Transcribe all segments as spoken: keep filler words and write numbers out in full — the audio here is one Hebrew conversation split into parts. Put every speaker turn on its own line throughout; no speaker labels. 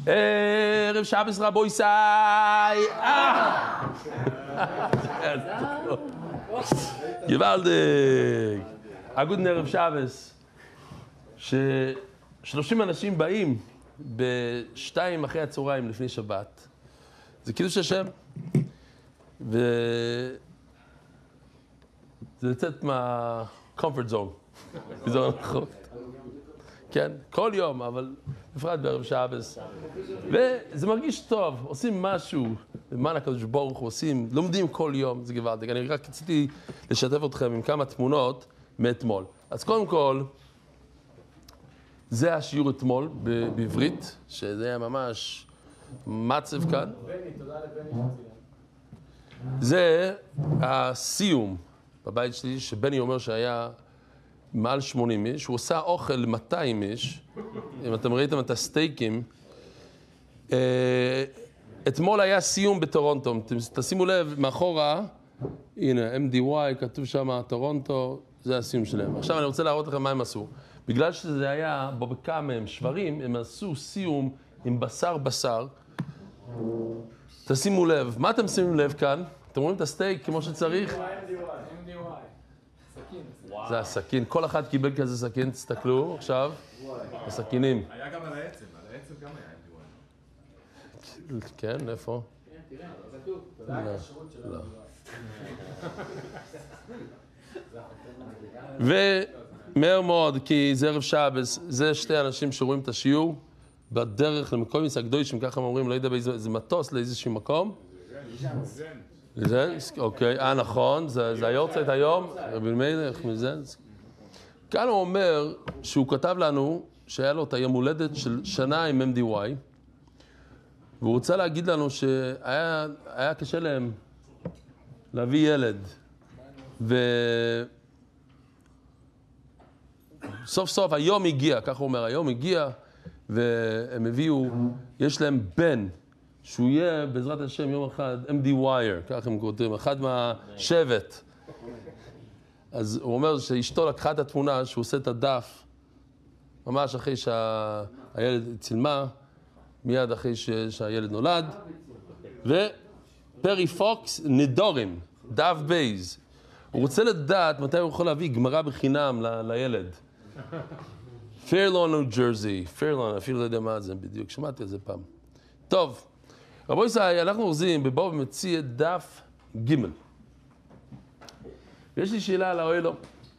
ערב שבס רבו יסי! גוואלדיק! אגודן ערב שבס, ששלושים אנשים באים בשתיים אחרי הצהריים לפני שבת. זה קידוש השם. וזה לצאת מה-comfort zone. באזור הנוחות. כן, כל יום, אבל בפרט בערב שבס. וזה מרגיש טוב, עושים משהו, למען הקדוש ברוך הוא עושים, לומדים כל יום, זה גוואלדיק. אני רק רציתי לשתף אתכם עם כמה תמונות מאתמול. אז קודם כל, זה השיעור אתמול בעברית, שזה היה ממש מצב כאן.
בני, תודה לבני.
זה הסיום בבית שלי, שבני אומר שהיה מעל שמונים איש, הוא עושה אוכל ל-מאתיים איש, אם אתם ראיתם את הסטייקים. אתמול היה סיום בטורונטו, תשימו לב, מאחורה, הנה, אם די וואי, כתוב שם, טורונטו, זה הסיום שלהם. עכשיו אני רוצה להראות לכם מה הם עשו. בגלל שזה היה בבקעה מהם שברים, הם עשו סיום עם בשר בשר. תשימו לב, מה אתם שימים לב כאן? אתם רואים את הסטייק כמו שצריך?
אם די וואי. סכין.
זה הסכין, כל אחד קיבל כזה סכין, תסתכלו עכשיו, הסכינים.
היה גם על העצם, על העצם גם היה אם די וואי.
כן, איפה?
תראה, זה כתוב. תודה על השירות של די וואי.
ומהר מאוד, כי זה ערב שבס, זה שתי אנשים שרואים את השיעור, בדרך למקום הקדושים, ככה הם אומרים, לא יודע באיזה, זה מטוס לאיזשהו מקום. זן, אוקיי, אה נכון, זה היורצייט היום, רבי מלך מזן. כאן הוא אומר שהוא כתב לנו שהיה לו את היום הולדת של שנה עם אם די וואי, והוא רוצה להגיד לנו שהיה קשה להם להביא ילד, וסוף סוף היום הגיע, ככה הוא אומר, היום הגיע, והם הביאו, יש להם בן, שהוא יהיה בעזרת השם יום אחד אם די ווייר, ככה הם כותבים, אחד מהשבט. אז הוא אומר שאשתו לקחה את התמונה, שהוא עושה את הדף, ממש אחרי שהילד צילמה, מיד אחרי שהילד נולד, ופרי פוקס נדורים, דף בייז. הוא רוצה לדעת מתי הוא יכול להביא גמרא בחינם ל- לילד. פירלון, ניו ג'רזי, פירלון, אפילו לא יודע מה זה בדיוק, שמעתי על זה פעם. טוב, רבו ישראל, אנחנו אורזים בבוא ומציע דף ג'. ויש לי שאלה על האוהלו.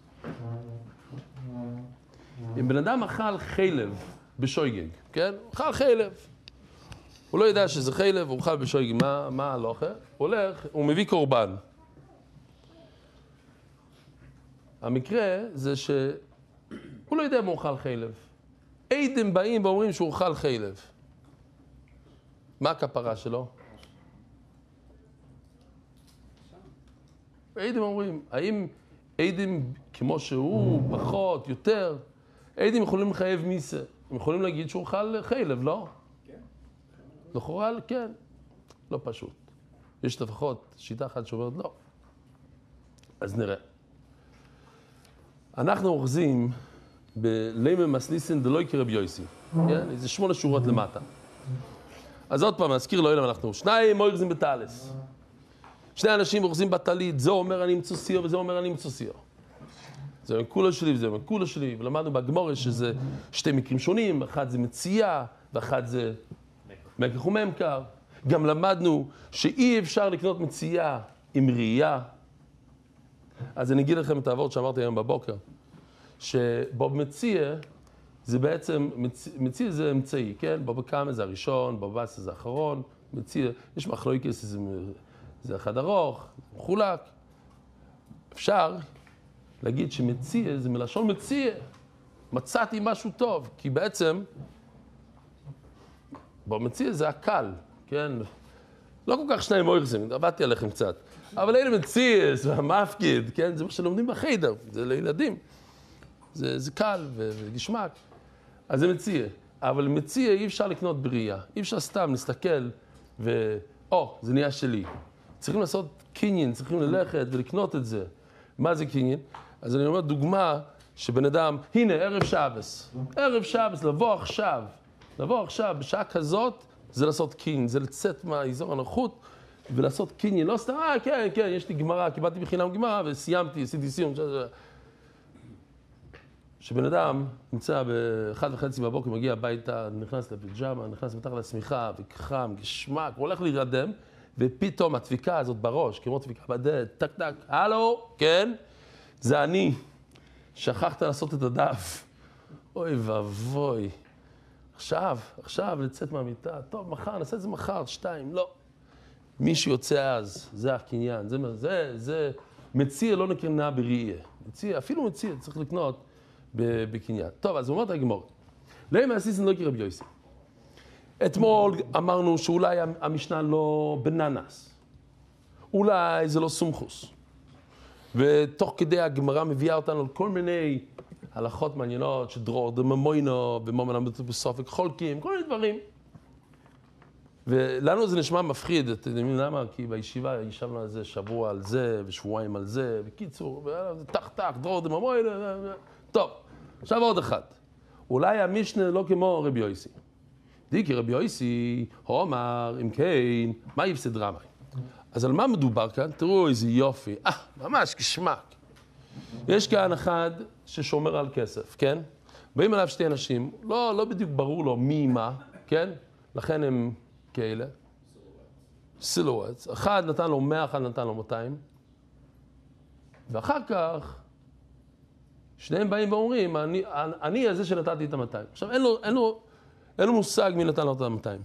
אם בן אדם אכל חלב בשויגג, כן? הוא אכל חלב. הוא לא יודע שזה חלב, הוא אכל בשויגג, מה, מה הלוכה? הוא הולך, הוא מביא קורבן. המקרה זה ש... הוא לא יודע אם הוא אוכל חלב. עדים באים ואומרים שהוא אוכל חלב. מה הכפרה שלו? עדים אומרים, האם עדים כמו שהוא, פחות, יותר, עדים יכולים לחייב מיסה. הם יכולים להגיד שהוא אוכל חלב, לא? כן. לכאורה, כן. לא פשוט. יש לפחות שיטה אחת שאומרת לא. אז נראה. אנחנו אוחזים בלימה מסליסין דלוי כרבי יוסי. כן? איזה שמונה שורות למטה. אז עוד פעם, נזכיר לו, אנחנו שניים אוחזים בטלס. שני אנשים אוחזים בטלית, זה אומר אני מצוא סיר וזה אומר אני מצוא סיר. זה מקולה שלי וזה מקולה שלי, ולמדנו בגמורה שזה שתי מקרים שונים, אחד זה מציאה ואחד זה מקח וממכר. גם למדנו שאי אפשר לקנות מציאה עם ראייה. אז אני אגיד לכם את העבוד שאמרתי היום בבוקר, שבמציאה זה בעצם, מציאה זה אמצעי, כן? בבקמה זה הראשון, בבאסה זה האחרון, מציאה, יש מחלוקס, זה, זה אחד ארוך, מחולק. אפשר להגיד שמציאה זה מלשון מציאה, מצאתי משהו טוב, כי בעצם במציאה זה הקל, כן? לא כל כך שניים אוחזים, עבדתי עליכם קצת. אבל אלה מציאס והמפקיד, כן? זה מה שלומדים בחיידר, זה לילדים. זה, זה קל וגשמק. אז זה מציע. אבל מציע אי אפשר לקנות בריאה. אי אפשר סתם להסתכל ו... או, זה נהיה שלי. צריכים לעשות קניין, צריכים ללכת ולקנות את זה. מה זה קניין? אז אני אומר דוגמה שבן אדם, הנה, ערב שבס. ערב שבס, לבוא עכשיו לבוא עכשיו, בשעה כזאת, זה לעשות קין, זה לצאת מהאזור הנוחות, ולעשות קיני, לא סתם, אה, כן, כן, יש לי גמרא, קיבלתי בחינם גמרא, וסיימתי, עשיתי סיום. שבן אדם נמצא באחד וחצי בבוקר, מגיע הביתה, נכנס לפיג'מה, נכנס מתחת לשמיכה, וחם, גשמק, הוא הולך להירדם, ופתאום הדפיקה הזאת בראש, כמו דפיקה בדלת, טק טק, הלו, כן, זה אני. שכחת לעשות את הדף. אוי ואבוי. עכשיו, עכשיו לצאת מהמיטה, טוב, מחר, נעשה את זה מחר, שתיים, לא. מי שיוצא אז, זה הקניין, זה, זה, זה, מציר לא נקרנה בראייה. מציר, אפילו מציר צריך לקנות בקניין. טוב, אז הוא אומר את הגמור. למה עשיסן לא יקרה רבי יוסי? אתמול אמרנו שאולי המשנה לא בננס. אולי זה לא סומכוס. ותוך כדי הגמרא מביאה אותנו על כל מיני הלכות מעניינות, שדרור דממוינו, במומן המתו בסופק חולקים, כל מיני דברים. ולנו זה נשמע מפחיד, אתם יודעים למה? כי בישיבה ישבנו על זה שבוע על זה, ושבועיים על זה, בקיצור, טח טח, דרור דממוינו, טוב, עכשיו עוד אחד. אולי המשנה לא כמו רבי יוסי. דיקי רבי יוסי, הוא אמר, אם כן, מה יפסד רמי? אז על מה מדובר כאן? תראו איזה יופי. אה, ממש כשמק. יש כאן אחד ששומר על כסף, כן? באים עליו שתי אנשים, לא, לא בדיוק ברור לו מי מה, כן? לכן הם כאלה. סילואטס. אחד נתן לו מאה, אחד נתן לו מאתיים. ואחר כך, שניהם באים ואומרים, אני, אני הזה שנתתי את ה-מאתיים. עכשיו, אין לו, אין לו, אין לו מושג מי נתן לו את ה-מאתיים.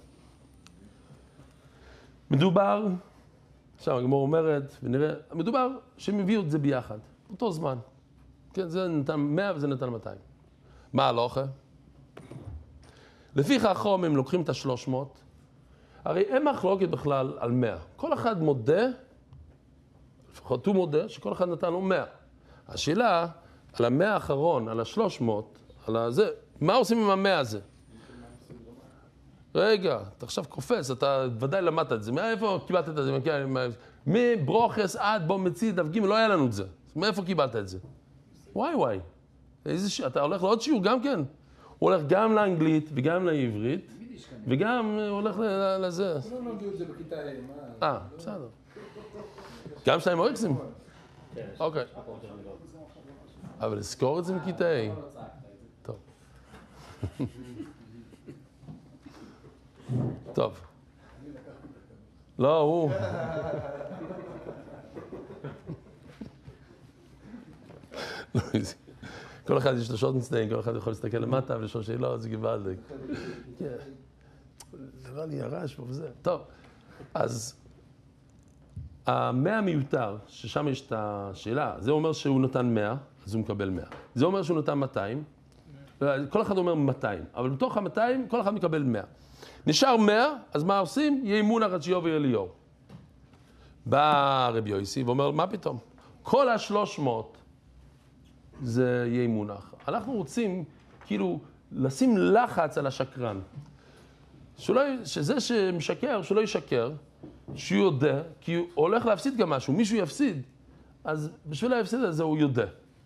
מדובר, עכשיו הגמור אומרת, ונראה, מדובר שהם הביאו את זה ביחד, אותו זמן. כן, זה נתן מאה וזה נתן מאתיים. מה הלוכה? לפי חכם הם לוקחים את ה-שלוש מאות, הרי אין מחלוקת בכלל על מאה. כל אחד מודה, לפחות הוא מודה, שכל אחד נתן לו מאה. השאלה, על המאה האחרון, על ה-שלוש מאות, על הזה, מה עושים עם המאה הזה? רגע, אתה עכשיו קופץ, אתה ודאי למדת את זה. מאיפה קיבלת את זה? מברוכס עד בו מציא דף ג' לא היה לנו את זה. מאיפה קיבלת את זה? וואי וואי. איזה, אתה הולך לעוד שיעור גם כן? הוא הולך גם לאנגלית וגם לעברית, וגם הולך לזה.
לא נוגעו את זה בכיתה A.
אה, בסדר. גם שניים אורקסים? אוקיי. אבל לזכור את זה מכיתה A. טוב. טוב. לא, הוא. כל אחד יש לו שעות מצטעים, כל אחד יכול להסתכל למטה ולשאול שאלות, זה גבלדק. זה לא לי הרעש פה וזה. טוב, אז המאה מיותר, ששם יש את השאלה, זה אומר שהוא נתן מאה, אז הוא מקבל מאה. זה אומר שהוא נתן מאתיים, כל אחד אומר מאתיים, אבל בתוך ה-מאתיים כל אחד מקבל מאה. נשאר מאה, אז מה עושים? יהיה אימון הרציו ואליהו. בא רבי יוסי ואומר, מה פתאום? כל ה-שלוש מאות זה יהיה מונח. אנחנו רוצים כאילו לשים לחץ על השקרן. שלא, שזה שמשקר, שלא ישקר, שהוא יודע, כי הוא הולך להפסיד גם משהו, מישהו יפסיד. אז בשביל ההפסיד הזה הוא יודע.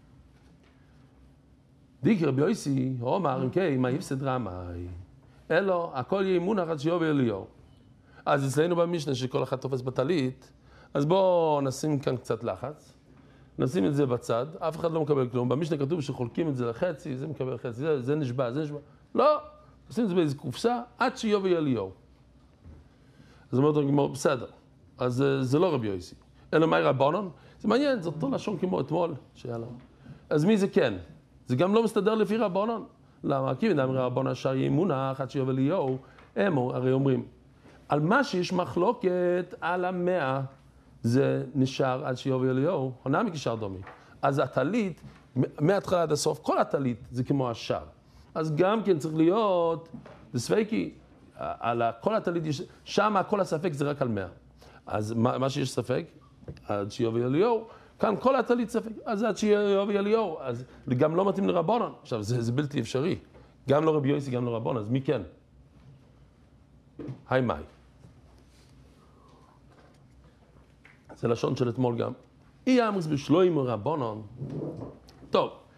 דיקי רבי יוסי, הוא אמר, אם כן, מה יפסד רמי? אלו, הכל יהיה אימון הרציו ואליהו. אז אצלנו במשנה שכל אחד תופס בטלית, אז בואו נשים כאן קצת לחץ. נשים את זה בצד, אף אחד לא מקבל כלום. במשנה כתוב שחולקים את זה לחצי, זה מקבל חצי, זה, זה נשבע, זה נשבע. לא, נשים את זה באיזו קופסה, עד שיובי אליהו. אז אומרת לו, בסדר, אז זה לא רבי יוסי. אלא מהי רבנן? זה מעניין, זה אותו לשון כמו אתמול, שיאללה. אז מי זה כן? זה גם לא מסתדר לפי רבנן. למה? כי אדם רבנן אשר יהיה מונח, עד שיובי אליהו, הם הרי אומרים, על מה שיש מחלוקת על המאה, זה נשאר עד שיובי אליהו, עונה מקשר דומי. אז הטלית, מההתחלה עד הסוף, כל הטלית זה כמו השאר. אז גם כן צריך להיות, זה ספקי, על כל הטלית, שם כל הספק זה רק על מאה. אז מה, מה שיש ספק, עד שיובי אליהו, כאן כל הטלית ספק, אז עד שיובי אליהו, אז גם לא מתאים לרבנן. עכשיו, זה, זה בלתי אפשרי. גם לא רבי יוסי, גם לא רבנן, אז מי כן? היי מאי. זה לשון של אתמול גם. אי אמרס בשלוים רבנן. טוב,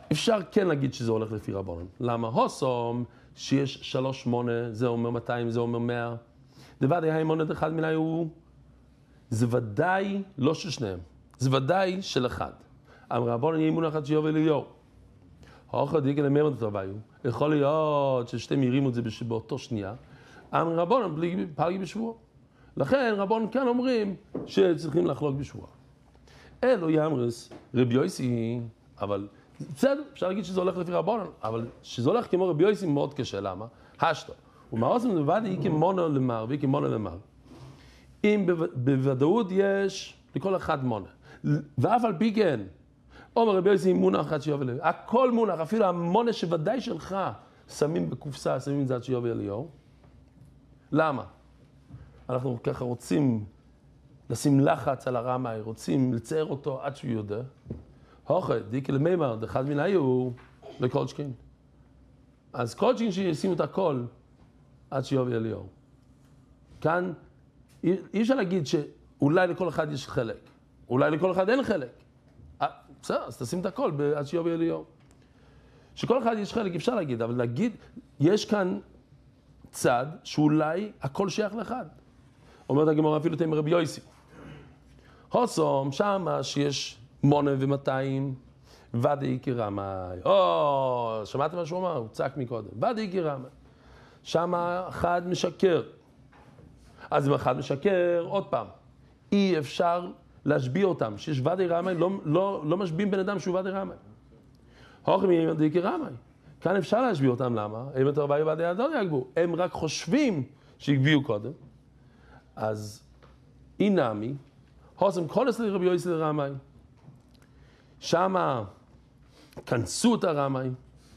אפשר כן להגיד שזה הולך לפי רבונן. למה? הוסום, שיש שלוש שמונה, זה אומר מאתיים, זה אומר מאה. דוודאי האמונת אחד מיני הוא, זה ודאי לא של שניהם, זה ודאי של אחד. אמר רבונן יהיה אמון אחד שיובל אליהו. האוכל דיגל למרד את רביו, יכול להיות ששתיהם ירימו את זה באותו שנייה. אמר רבונן פלגי בשבוע. לכן רבונן כאן אומרים שצריכים לחלוק בשבוע. אלו יאמרס, רבי יוסי, אבל בסדר, אפשר להגיד שזה הולך לפי רבונן, אבל שזה הולך כמו רבי יוסי מאוד קשה, למה? השתו. ומעוסם לבד היא כמונו למר, והיא כמונו למר. אם בוודאות יש לכל אחד מונה. ואף על פי כן, אומר רבי יוסי מונה אחת שיובל אליהו. הכל מונח, אפילו המונה שוודאי שלך, שמים בקופסה, שמים את זה עד שיובל אליהו. למה? אנחנו ככה רוצים לשים לחץ על הרמאי, רוצים לצייר אותו עד שהוא יודע. הוכד, דיקי למימר, דחד מן היו לקולצ'קין. אז קולצ'קין שישימו את הכל עד שיובל אליהו. כאן אי אפשר להגיד שאולי לכל אחד יש חלק, אולי לכל אחד אין חלק. בסדר, אז תשים את הכל עד שיובל אליהו. שכל אחד יש חלק, אפשר להגיד, אבל להגיד, יש כאן צד שאולי הכל שייך לאחד. אומרת הגמרא אפילו תאמר רבי יוסי. הוסום, שמה שיש מונה ומאתיים, ודאי כרמי. או, שמעתם מה שהוא אמר? הוא צעק מקודם. ודאי כרמי. שמה אחד משקר. אז אם אחד משקר, עוד פעם, אי אפשר להשביע אותם. שיש ודאי רמי, לא, לא, לא משביעים בן אדם שהוא ודאי רמי. הוכם יהיה ודאי כרמי. כאן אפשר להשביע אותם, למה? הם יותר באי ודאי אדון יגבו. הם רק חושבים שהגביעו קודם. אז אינמי, הוסם כונס לרבי יוסי לרמי, שמה כנסו את הרמי,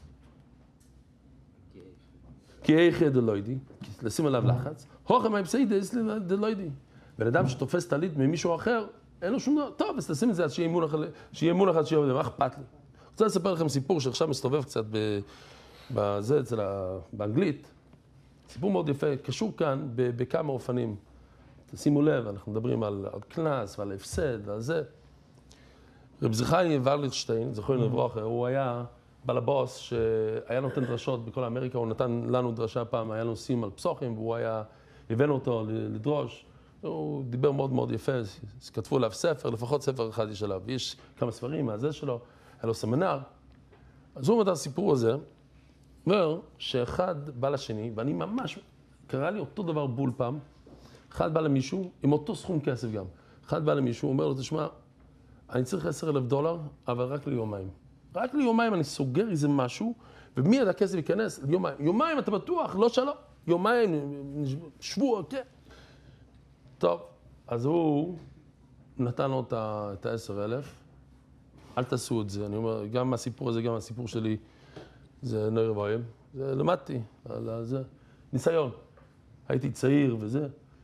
כי איכה דלוידי, לשים עליו לחץ, הוכם היפסיידס דלוידי. בן אדם שתופס טלית ממישהו אחר, אין לו שום דבר, טוב, אז תשים את זה, שיהיה אמון אחד שיהיה, מה אכפת לי? אני רוצה לספר לכם סיפור שעכשיו מסתובב קצת בזה, אצל באנגלית, סיפור מאוד יפה, קשור כאן בכמה אופנים. שימו לב, אנחנו מדברים על, על קנס ועל הפסד ועל זה. רב זכריה ורליכשטיין, זכרנו לברכה, הוא היה בעל הבוס שהיה נותן דרשות בכל אמריקה, הוא נתן לנו דרשה פעם, היה נושאים על פסוחים, והוא היה, הבאנו אותו לדרוש. הוא דיבר מאוד מאוד יפה, כתבו עליו ספר, לפחות ספר אחד יש עליו, יש כמה ספרים מהזה שלו, היה לו סמינר. אז הוא אומר את הסיפור הזה, אומר שאחד בא לשני, ואני ממש, קרא לי אותו דבר בול פעם, אחד בא למישהו, עם אותו סכום כסף גם. אחד בא למישהו, הוא אומר לו, תשמע, אני צריך עשר אלף דולר, אבל רק ליומיים. רק ליומיים אני סוגר איזה משהו, ומיד הכסף ייכנס? יומיים. יומיים אתה בטוח, לא שלום. יומיים, שבוע, כן. טוב, אז הוא נתן לו את ה-עשר אלף. אל תעשו את זה. אני אומר, גם מהסיפור הזה, גם מהסיפור שלי, זה נויר בוים. זה למדתי על זה. ניסיון. הייתי צעיר וזה.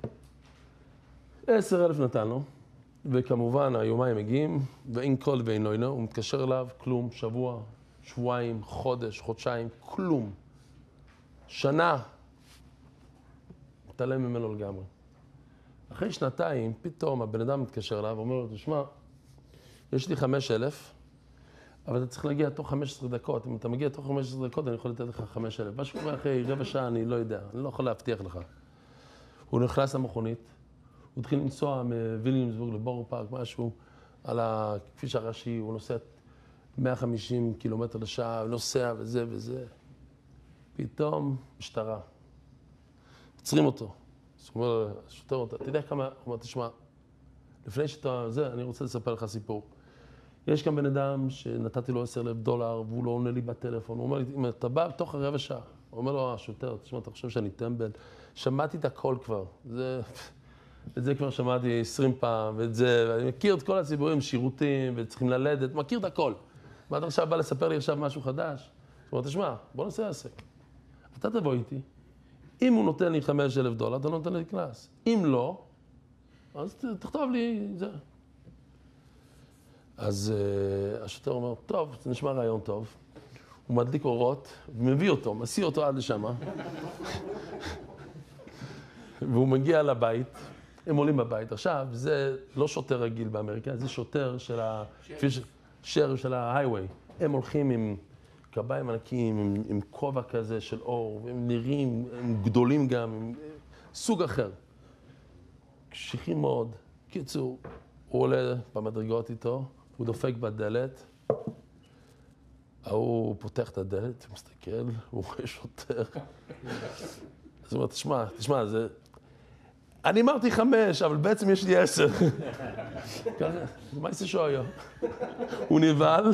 עשר אלף נתן לו, וכמובן היומיים מגיעים, ואין כל ואין לא אינו, הוא מתקשר אליו, כלום, שבוע, שבועיים, חודש, חודשיים, כלום. שנה, מתעלם ממנו לגמרי. אחרי שנתיים, פתאום הבן אדם מתקשר אליו, ואומר לו, תשמע, יש לי חמש אלף, אבל אתה צריך להגיע תוך חמש עשרה דקות. אם אתה מגיע תוך חמש עשרה דקות, אני יכול לתת לך חמש אלף. מה שקורה אחרי רבע שעה, אני לא יודע, אני לא יכול להבטיח לך. הוא נכנס למכונית, הוא התחיל לנסוע מוויליאמסבורג לבור פארק, משהו, על הכביש הראשי, הוא נוסע מאה וחמישים קילומטר לשעה, הוא נוסע וזה וזה. פתאום משטרה. עוצרים אותו. אז הוא אומר, שוטר אותה, אתה יודע כמה, הוא אומר, תשמע, לפני שאתה, זה, אני רוצה לספר לך סיפור. יש כאן בן אדם שנתתי לו עשר אלף דולר, והוא לא עונה לי בטלפון. הוא אומר לי, אם אתה בא בתוך הרבע שעה, הוא אומר לו, השוטר, תשמע, אתה חושב שאני טמבל? שמעתי את הכל כבר. זה... את זה כבר שמעתי עשרים פעם, ואת זה, ואני מכיר את כל הציבורים, שירותים, וצריכים ללדת, מכיר את הכל. מה אתה עכשיו בא לספר לי עכשיו משהו חדש? זאת אומרת, תשמע, בוא נעשה עסק. אתה תבוא איתי, אם הוא נותן לי חמש אלף דולר, אתה לא נותן לי קנס. אם לא, אז תכתוב לי זה. אז uh, השוטר אומר, טוב, זה נשמע רעיון טוב. הוא מדליק אורות, מביא אותו, מסיא אותו עד לשם. והוא מגיע לבית, הם עולים בבית. עכשיו, זה לא שוטר רגיל באמריקה, זה שוטר של ה... שריף של ההייווי. הם הולכים עם קביים ענקיים, עם, עם כובע כזה של אור, והם נראים, הם גדולים גם, הם סוג אחר. קשיחים מאוד. קיצור, הוא עולה במדרגות איתו, הוא דופק בדלת, ההוא פותח את הדלת, הוא מסתכל, הוא רואה שוטר. אז הוא אומר, תשמע, תשמע, זה... אני אמרתי חמש, אבל בעצם יש לי עשר. ככה, מה יעשה שויה? הוא נבהל,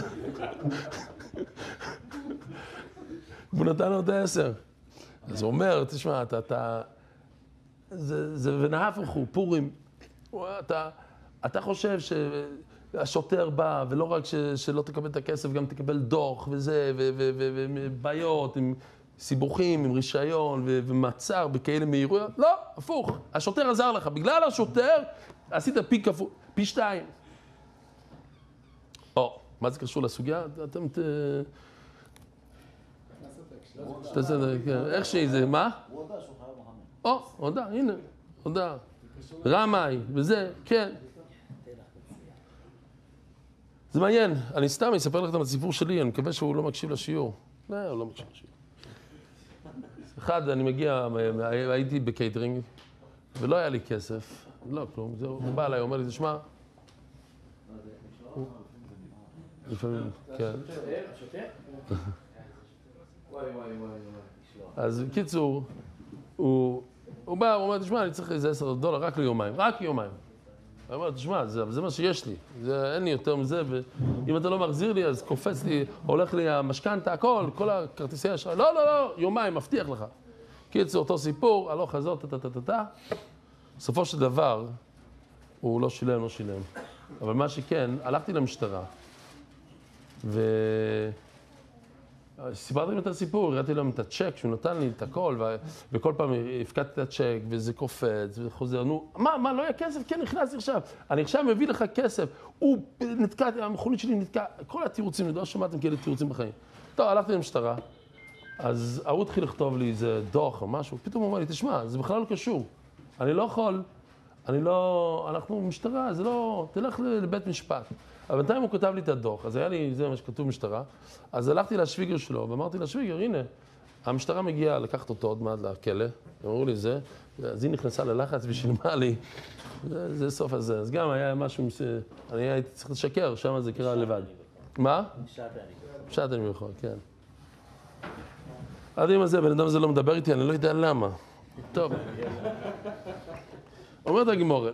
והוא נתן לו את העשר. אז הוא אומר, תשמע, אתה, אתה... זה, זה ונהפך הוא, פורים. אתה, אתה חושב שהשוטר בא, ולא רק ש, שלא תקבל את הכסף, גם תקבל דוח וזה, ובעיות עם סיבוכים, עם רישיון ו, ומצר בכאלה מהירויות. לא, הפוך. השוטר עזר לך. בגלל השוטר עשית פי כפול, פי שתיים. או, מה זה קשור לסוגיה? אתם ת... איך שהיא זה, מה?
הוא הודע שהוא חייב מחמד.
או, הודע, הנה, הודע. רמאי, וזה, כן. זה מעניין, אני סתם אספר לכם את הסיפור שלי, אני מקווה שהוא לא מקשיב לשיעור. לא, הוא לא מקשיב לשיעור. אחד, אני מגיע, הייתי בקייטרינג, ולא היה לי כסף, לא כלום, זהו, הוא בא אליי, אומר לי, תשמע, לפעמים, כן. אז בקיצור, הוא בא, הוא אומר, תשמע, אני צריך איזה עשר דולר, רק ליומיים, רק יומיים. הוא אומר, תשמע, זה מה שיש לי, אין לי יותר מזה, ואם אתה לא מחזיר לי, אז קופץ לי, הולך לי המשכנתה, הכל, כל הכרטיסי אשראי, לא, לא, לא, יומיים, מבטיח לך. קיצור, אותו סיפור, הלוך חזור, טה-טה-טה-טה. בסופו של דבר, הוא לא שילם, לא שילם. אבל מה שכן, הלכתי למשטרה, ו... סיפרתי להם את הסיפור, הראיתי להם את הצ'ק, שהוא נתן לי את הכל, ו... וכל פעם הפקדתי את הצ'ק, וזה קופץ, וחוזר, נו, מה, מה, לא היה כסף? כן, נכנסתי עכשיו. אני עכשיו מביא לך כסף, הוא נתקע, המכונית שלי נתקע, כל התירוצים, לא שמעתם כאלה תירוצים בחיים. טוב, הלכתי למשטרה, אז ההוא התחיל לכתוב לי איזה דוח או משהו, פתאום הוא אומר לי, תשמע, זה בכלל לא קשור. אני לא יכול, אני לא, אנחנו משטרה, זה לא, תלך לבית משפט. אבל בינתיים הוא כותב לי את הדוח, אז היה לי, זה מה שכתוב משטרה, אז הלכתי לשוויגר שלו, ואמרתי לשוויגר, הנה, המשטרה מגיעה לקחת אותו עוד מעט לכלא, אמרו לי זה, אז היא נכנסה ללחץ ושילמה לי, זה, זה סוף הזה. אז גם היה משהו, אני הייתי צריך לשקר, שם זה קרה לבד. מה?
שעת אני.
שעת אני יכול, כן. עד עם הזה, בן אדם הזה לא מדבר איתי, אני לא יודע למה. טוב. אומרת הגמורה.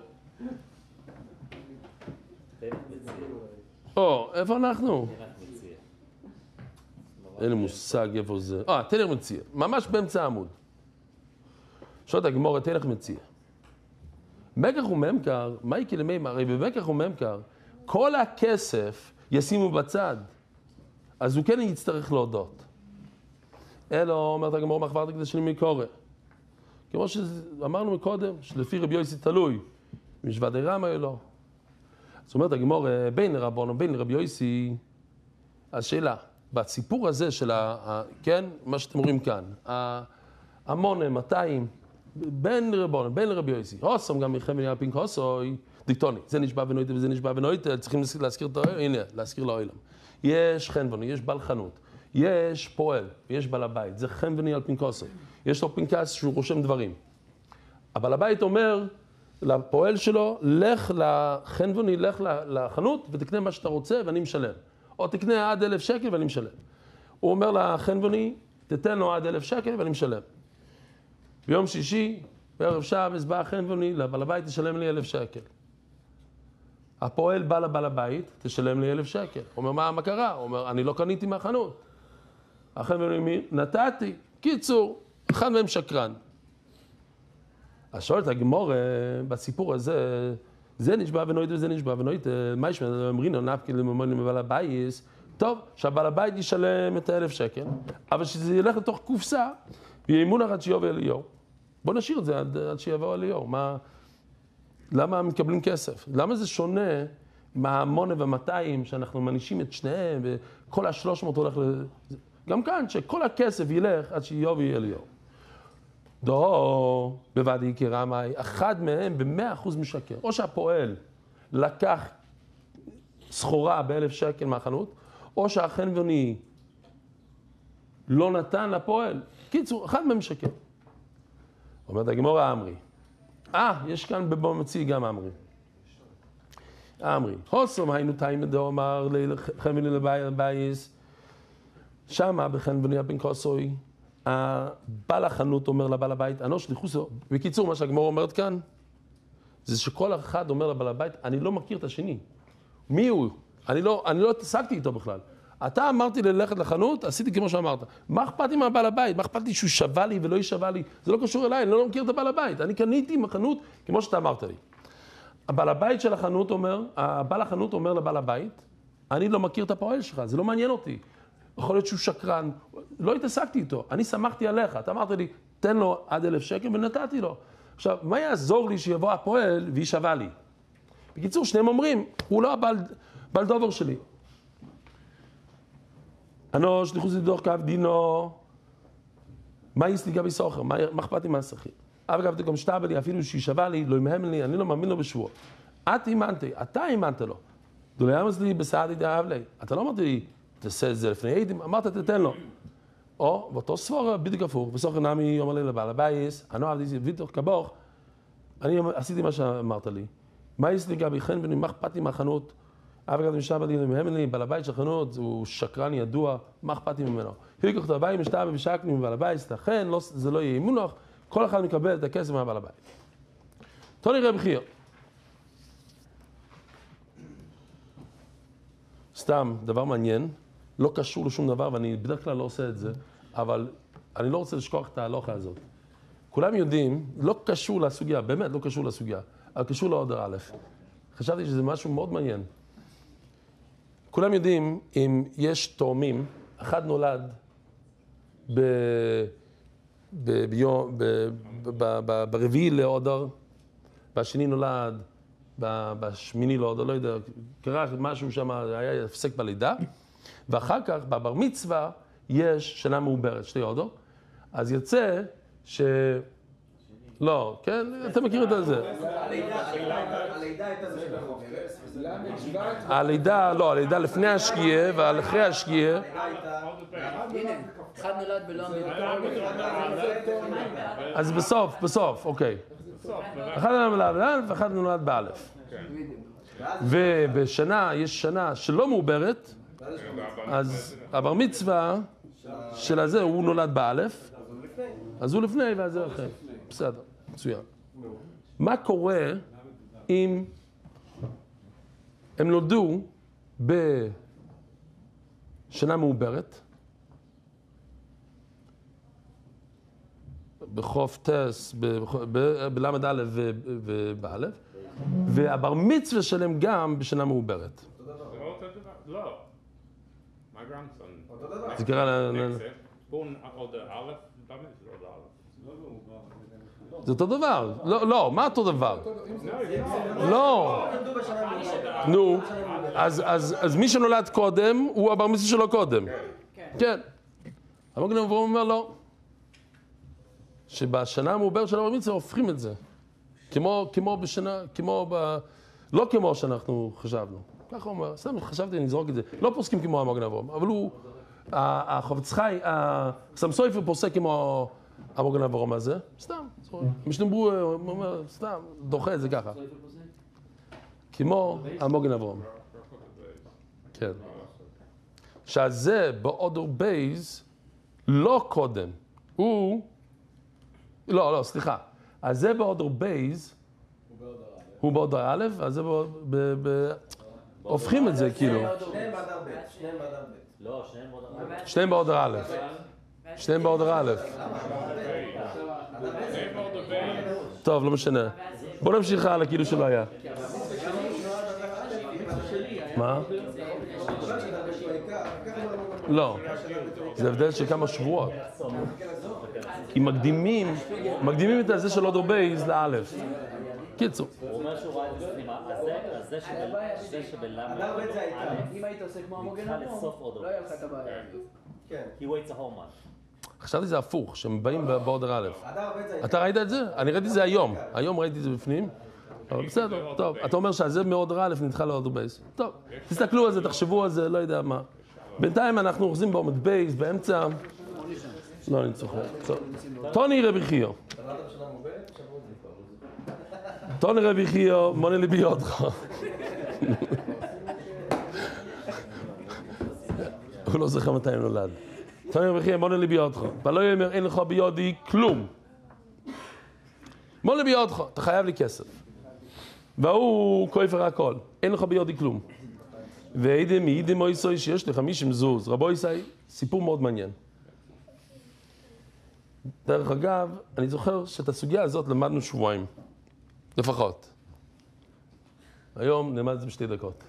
או, איפה אנחנו? אין לי מושג איפה זה. אה, תלך מציע. ממש באמצע העמוד. שואלת הגמורה, תלך מציע. מקח וממכר, מה יקרה למימה? הרי במקח וממכר, כל הכסף ישימו בצד. אז הוא כן יצטרך להודות. אלא, אומרת הגמורה, מחברת כדי שלי מקורא. כמו שאמרנו מקודם, שלפי רבי יוסי תלוי, משווה די רמה או לא. זאת אומרת, הגמור בין לרבון, בין לרבי יוסי, אז שאלה, בסיפור הזה של ה... כן, מה שאתם רואים כאן, המון, מאתיים, בין לרבון, בין לרבי יוסי, הוסום גם מלחם ונהיה פינק הוסוי, דיקטוני, זה נשבע ונויטה וזה נשבע ונויטה, צריכים להזכיר את האוילם, הנה, להזכיר לאוילם. יש חנבוני, יש בעל חנות, יש פועל, יש בעל הבית, זה חן ונהיה פינק הוסוי, יש לו פנקס שהוא רושם דברים. הבעל הבית אומר, לפועל שלו, לך לחנבוני, לך לחנות ותקנה מה שאתה רוצה ואני משלם. או תקנה עד אלף שקל ואני משלם. הוא אומר לחנבוני, תתן לו עד אלף שקל ואני משלם. ביום שישי, בערב שבת, בא החנבוני, לבעל הבית תשלם לי אלף שקל. הפועל בא לבעל הבית, תשלם לי אלף שקל. הוא אומר, מה, מה קרה? הוא אומר, אני לא קניתי מהחנות. החנבוני, נתתי. קיצור, אחד מהם שקרן. אז שואלת הגמור, בסיפור הזה, זה נשבע ונויט וזה נשבע ונויט, מה יש אמרינו, נפקי לממונים לבעל הבית, טוב, שהבעל הבית ישלם את האלף שקל, אבל שזה ילך לתוך קופסה, ויאמון עד שיובא אליהו. בוא נשאיר את זה עד, עד שיבוא אליהו. מה, למה מקבלים כסף? למה זה שונה מהמונה ומאתיים, שאנחנו מנישים את שניהם, וכל השלוש מאות הולך ל... גם כאן, שכל הכסף ילך עד שיובא אליהו. דו, בוודאי כרמאי, אחד מהם במאה אחוז משקר. או שהפועל לקח סחורה באלף שקל מהחנות, או שהחנווני לא נתן לפועל. קיצור, אחד מהם משקר. אומרת הגמרא אמרי. אה, יש כאן בבמציא גם אמרי. אמרי. הוסום היינו תאים דאמר לחנווני לבייס. שמה בחנווני הבן כוסוי, הבעל החנות אומר לבעל הבית, אנוש שליחוסו. בקיצור, מה שהגמרא אומרת כאן, זה שכל אחד אומר לבעל הבית, אני לא מכיר את השני. מי הוא? אני לא, אני לא התעסקתי איתו בכלל. אתה אמרתי לי ללכת לחנות, עשיתי כמו שאמרת. מה אכפת לי מהבעל הבית? מה אכפת לי שהוא שווה לי ולא ישווה לי? זה לא קשור אליי, אני לא מכיר את הבעל הבית. אני קניתי מהחנות כמו שאתה אמרת לי. הבעל הבית של החנות אומר, הבעל החנות אומר לבעל הבית, אני לא מכיר את הפועל שלך, זה לא מעניין אותי. יכול להיות שהוא שקרן, לא התעסקתי איתו, אני שמחתי עליך. אתה אמרת לי, תן לו עד אלף שקל ונתתי לו. עכשיו, מה יעזור לי שיבוא הפועל וישווה לי? בקיצור, שניהם אומרים, הוא לא הבעל, בעל דובר שלי. אנוש, שליחוס לדוח קו דינו, מה יסליגה בסוחר? מה אכפת לי מהשכיר? אגב, תקום שתאבל לי, אפילו שישווה לי, לא ימהם לי, אני לא מאמין לו בשבוע. את אימנתי, אתה אימנת לו. דולי אמס לי בסעדי דאב לי. אתה לא אמרת לי, תעשה את זה לפני עדים, אמרת, תתן לו. או, באותו ספור, בדיוק הפוך, בסוחר נמי אומר לי לבעל הבייס, אני אוהב לי ויתוך כבוך, אני עשיתי מה שאמרת לי. מה יסליגה בכן בני, מה אכפת לי מהחנות? אף אחד משתבא לי, מהם לי, בעל הבית של החנות, הוא שקרן ידוע, מה אכפת לי ממנו? הילקוח את הבית, משתבא ושקני מבעל הבית, לכן זה לא יהיה אימונוח, כל אחד מקבל את הכסף מהבעל הבית. תוני רב חייא. סתם, דבר מעניין, לא קשור לשום דבר, ואני בדרך כלל לא עושה את זה, אבל אני לא רוצה לשכוח את ההלוכה הזאת. כולם יודעים, לא קשור לסוגיה, באמת לא קשור לסוגיה, אבל קשור לעודר א'. חשבתי שזה משהו מאוד מעניין. כולם יודעים, אם יש תאומים, אחד נולד ב... ב... ביום... ב... ב... ב... ברביעי לעודר, והשני נולד ב... בשמיני לעודר, לא יודע, קרה משהו שם, היה הפסק בלידה, ואחר כך, בבר מצווה, יש שנה מעוברת, שתי עודר, אז יוצא ש... לא, כן? אתה מכיר את זה.
הלידה הייתה זה של החוק.
הלידה, לא, הלידה לפני השקיעה ואחרי השקיעה.
הנה, אחד נולד בלא
אז בסוף, בסוף, אוקיי. אחד נולד באלף ואחד נולד באלף. ובשנה, יש שנה שלא מעוברת, אז הבר מצווה של הזה הוא נולד באלף, אז הוא לפני ואז זה אחרי. בסדר, מצוין. מה קורה אם הם נולדו בשנה מעוברת, בחוף טס, בלמד א' ובאלף, והבר מצווה שלהם גם בשנה מעוברת.
לא. My grandson.
זה קרה ל...
בואו עוד א', זה עוד א'.
זה אותו דבר. לא, לא, מה אותו דבר? לא. נו, אז מי שנולד קודם, הוא הבר מצווה שלו קודם. כן. המגן אברהם אומר לא. שבשנה המעוברת של הבר מצווה הופכים את זה. כמו בשנה, כמו ב... לא כמו שאנחנו חשבנו. ככה הוא אומר, סתם חשבתי נזרוק את זה. לא פוסקים כמו המגן אברהם, אבל הוא, החפץ חי, סם סופר פוסק כמו המגן אברהם הזה, סתם. משתמברו, הוא אומר, סתם, דוחה את זה ככה. כמו המגן אברהם. כן. שהזה באודר בייז לא קודם. הוא... לא, לא, סליחה. אז זה באודר בייז, הוא באודר א', אז זה ב... הופכים את זה כאילו.
שניהם באדר ב', שניהם באדר ב'.
לא, שניהם באדר א'.
שניהם באודר א'. שניהם באודר א'. טוב, לא משנה. בוא נמשיך הלאה כאילו שלא היה. מה? לא. זה הבדל של כמה שבועות. כי מקדימים, מקדימים את זה של אודר בייז לאלף. קיצור.
הוא אומר שהוא ראה את זה בפנימה, אז זה שבלמה
אם היית עושה כמו המוגן
אברהם,
לא היה לך את הבעיה. כן.
he waits a home run.
חשבתי זה הפוך, שהם באים באודר א'. אתה ראית את זה? אני ראיתי את זה היום. היום ראיתי את זה בפנים. אבל בסדר, טוב. אתה אומר שזה מאודר א' נדחה לאודר בייז. טוב, תסתכלו על זה, תחשבו על זה, לא יודע מה. בינתיים אנחנו אוחזים בעומד בייס, באמצע. לא, אני צוחק. טוני רבי חיו. טוני רבי חיו, מונה ליבי אותך. הוא לא זוכר מתי הוא נולד. טוני רבי חיו, מונה ליבי אותך. ולא יאמר, אין לך ביודי כלום. מונה ליבי אותך, אתה חייב לי כסף. והוא כופר הכל, אין לך ביודי כלום. ואידם מאידם אויסוי שיש לך מישם זוז. רבו ישי, סיפור מאוד מעניין. דרך אגב, אני זוכר שאת הסוגיה הזאת למדנו שבועיים, לפחות. היום נלמד את זה בשתי דקות.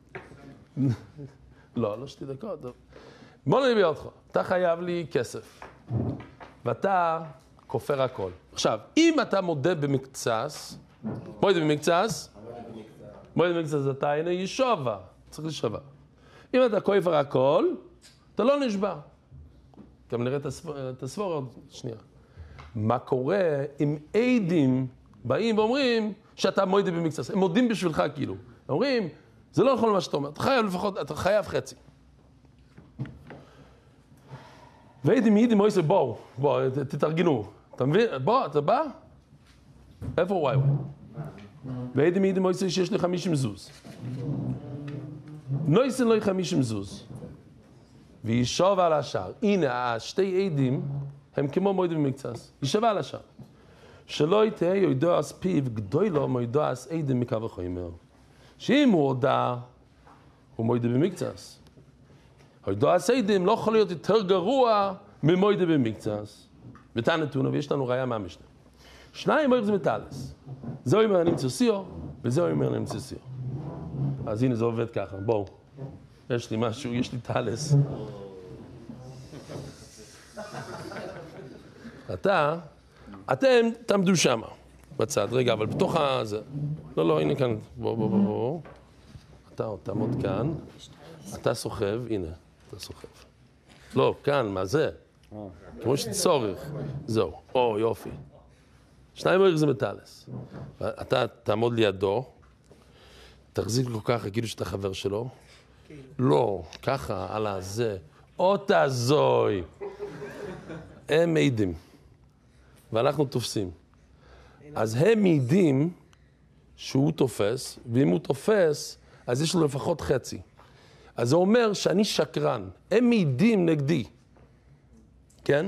לא, לא שתי דקות. בוא נביא אותך, אתה חייב לי כסף, ואתה כופר הכל. עכשיו, אם אתה מודה במקצס, מודה במקצס, מודה במקצס אתה הנה ישובה, צריך לשבה. אם אתה כופר הכל, אתה לא נשבע. גם נראה את הסבור עוד שנייה. מה קורה אם עדים באים ואומרים שאתה מודה במקצס? הם מודים בשבילך כאילו. אומרים, זה לא יכול מה שאתה אומר, אתה חייב לפחות, אתה חייב חצי. ועדים מעידים מויסי, בואו, בואו, תתארגנו. אתה מבין? בוא, אתה בא? איפה וואי וואי? ועדים מעידים מויסי שיש לי חמישים זוז. נויסן לא חמישים זוז. וישב על השער. הנה, השתי עדים הם כמו מוידה במקצס. ישב על השער. שלא יתהיה ידועס פיו גדולו מוידועס עדים מקו החומר. שאם הוא הודע, הוא מוידה במקצס. ידועס עדים לא יכול להיות יותר גרוע ממוידה במקצס. ותן נתונה, ויש לנו ראיה מהמשנה. שניים מוידה מטלס. זהו אומר נמצא סיו, וזהו אומר נמצא סיו. אז הנה זה עובד ככה, בואו. יש לי משהו, יש לי טלס. אתה, אתם תעמדו שמה, בצד, רגע, אבל בתוך הזה. לא, לא, הנה כאן, בוא, בוא, בוא, בוא. אתה תעמוד כאן, אתה סוחב, הנה, אתה סוחב. לא, כאן, מה זה? כמו שצורך. זהו, או, יופי. שניים מוריך זה מטלס. אתה תעמוד לידו, תחזיק לו ככה, כאילו שאתה חבר שלו. לא, ככה, על הזה. אותה זוי. הם מעידים. ואנחנו תופסים. אז הם מעידים שהוא תופס, ואם הוא תופס, אז יש לו לפחות חצי. אז זה אומר שאני שקרן. הם מעידים נגדי. כן?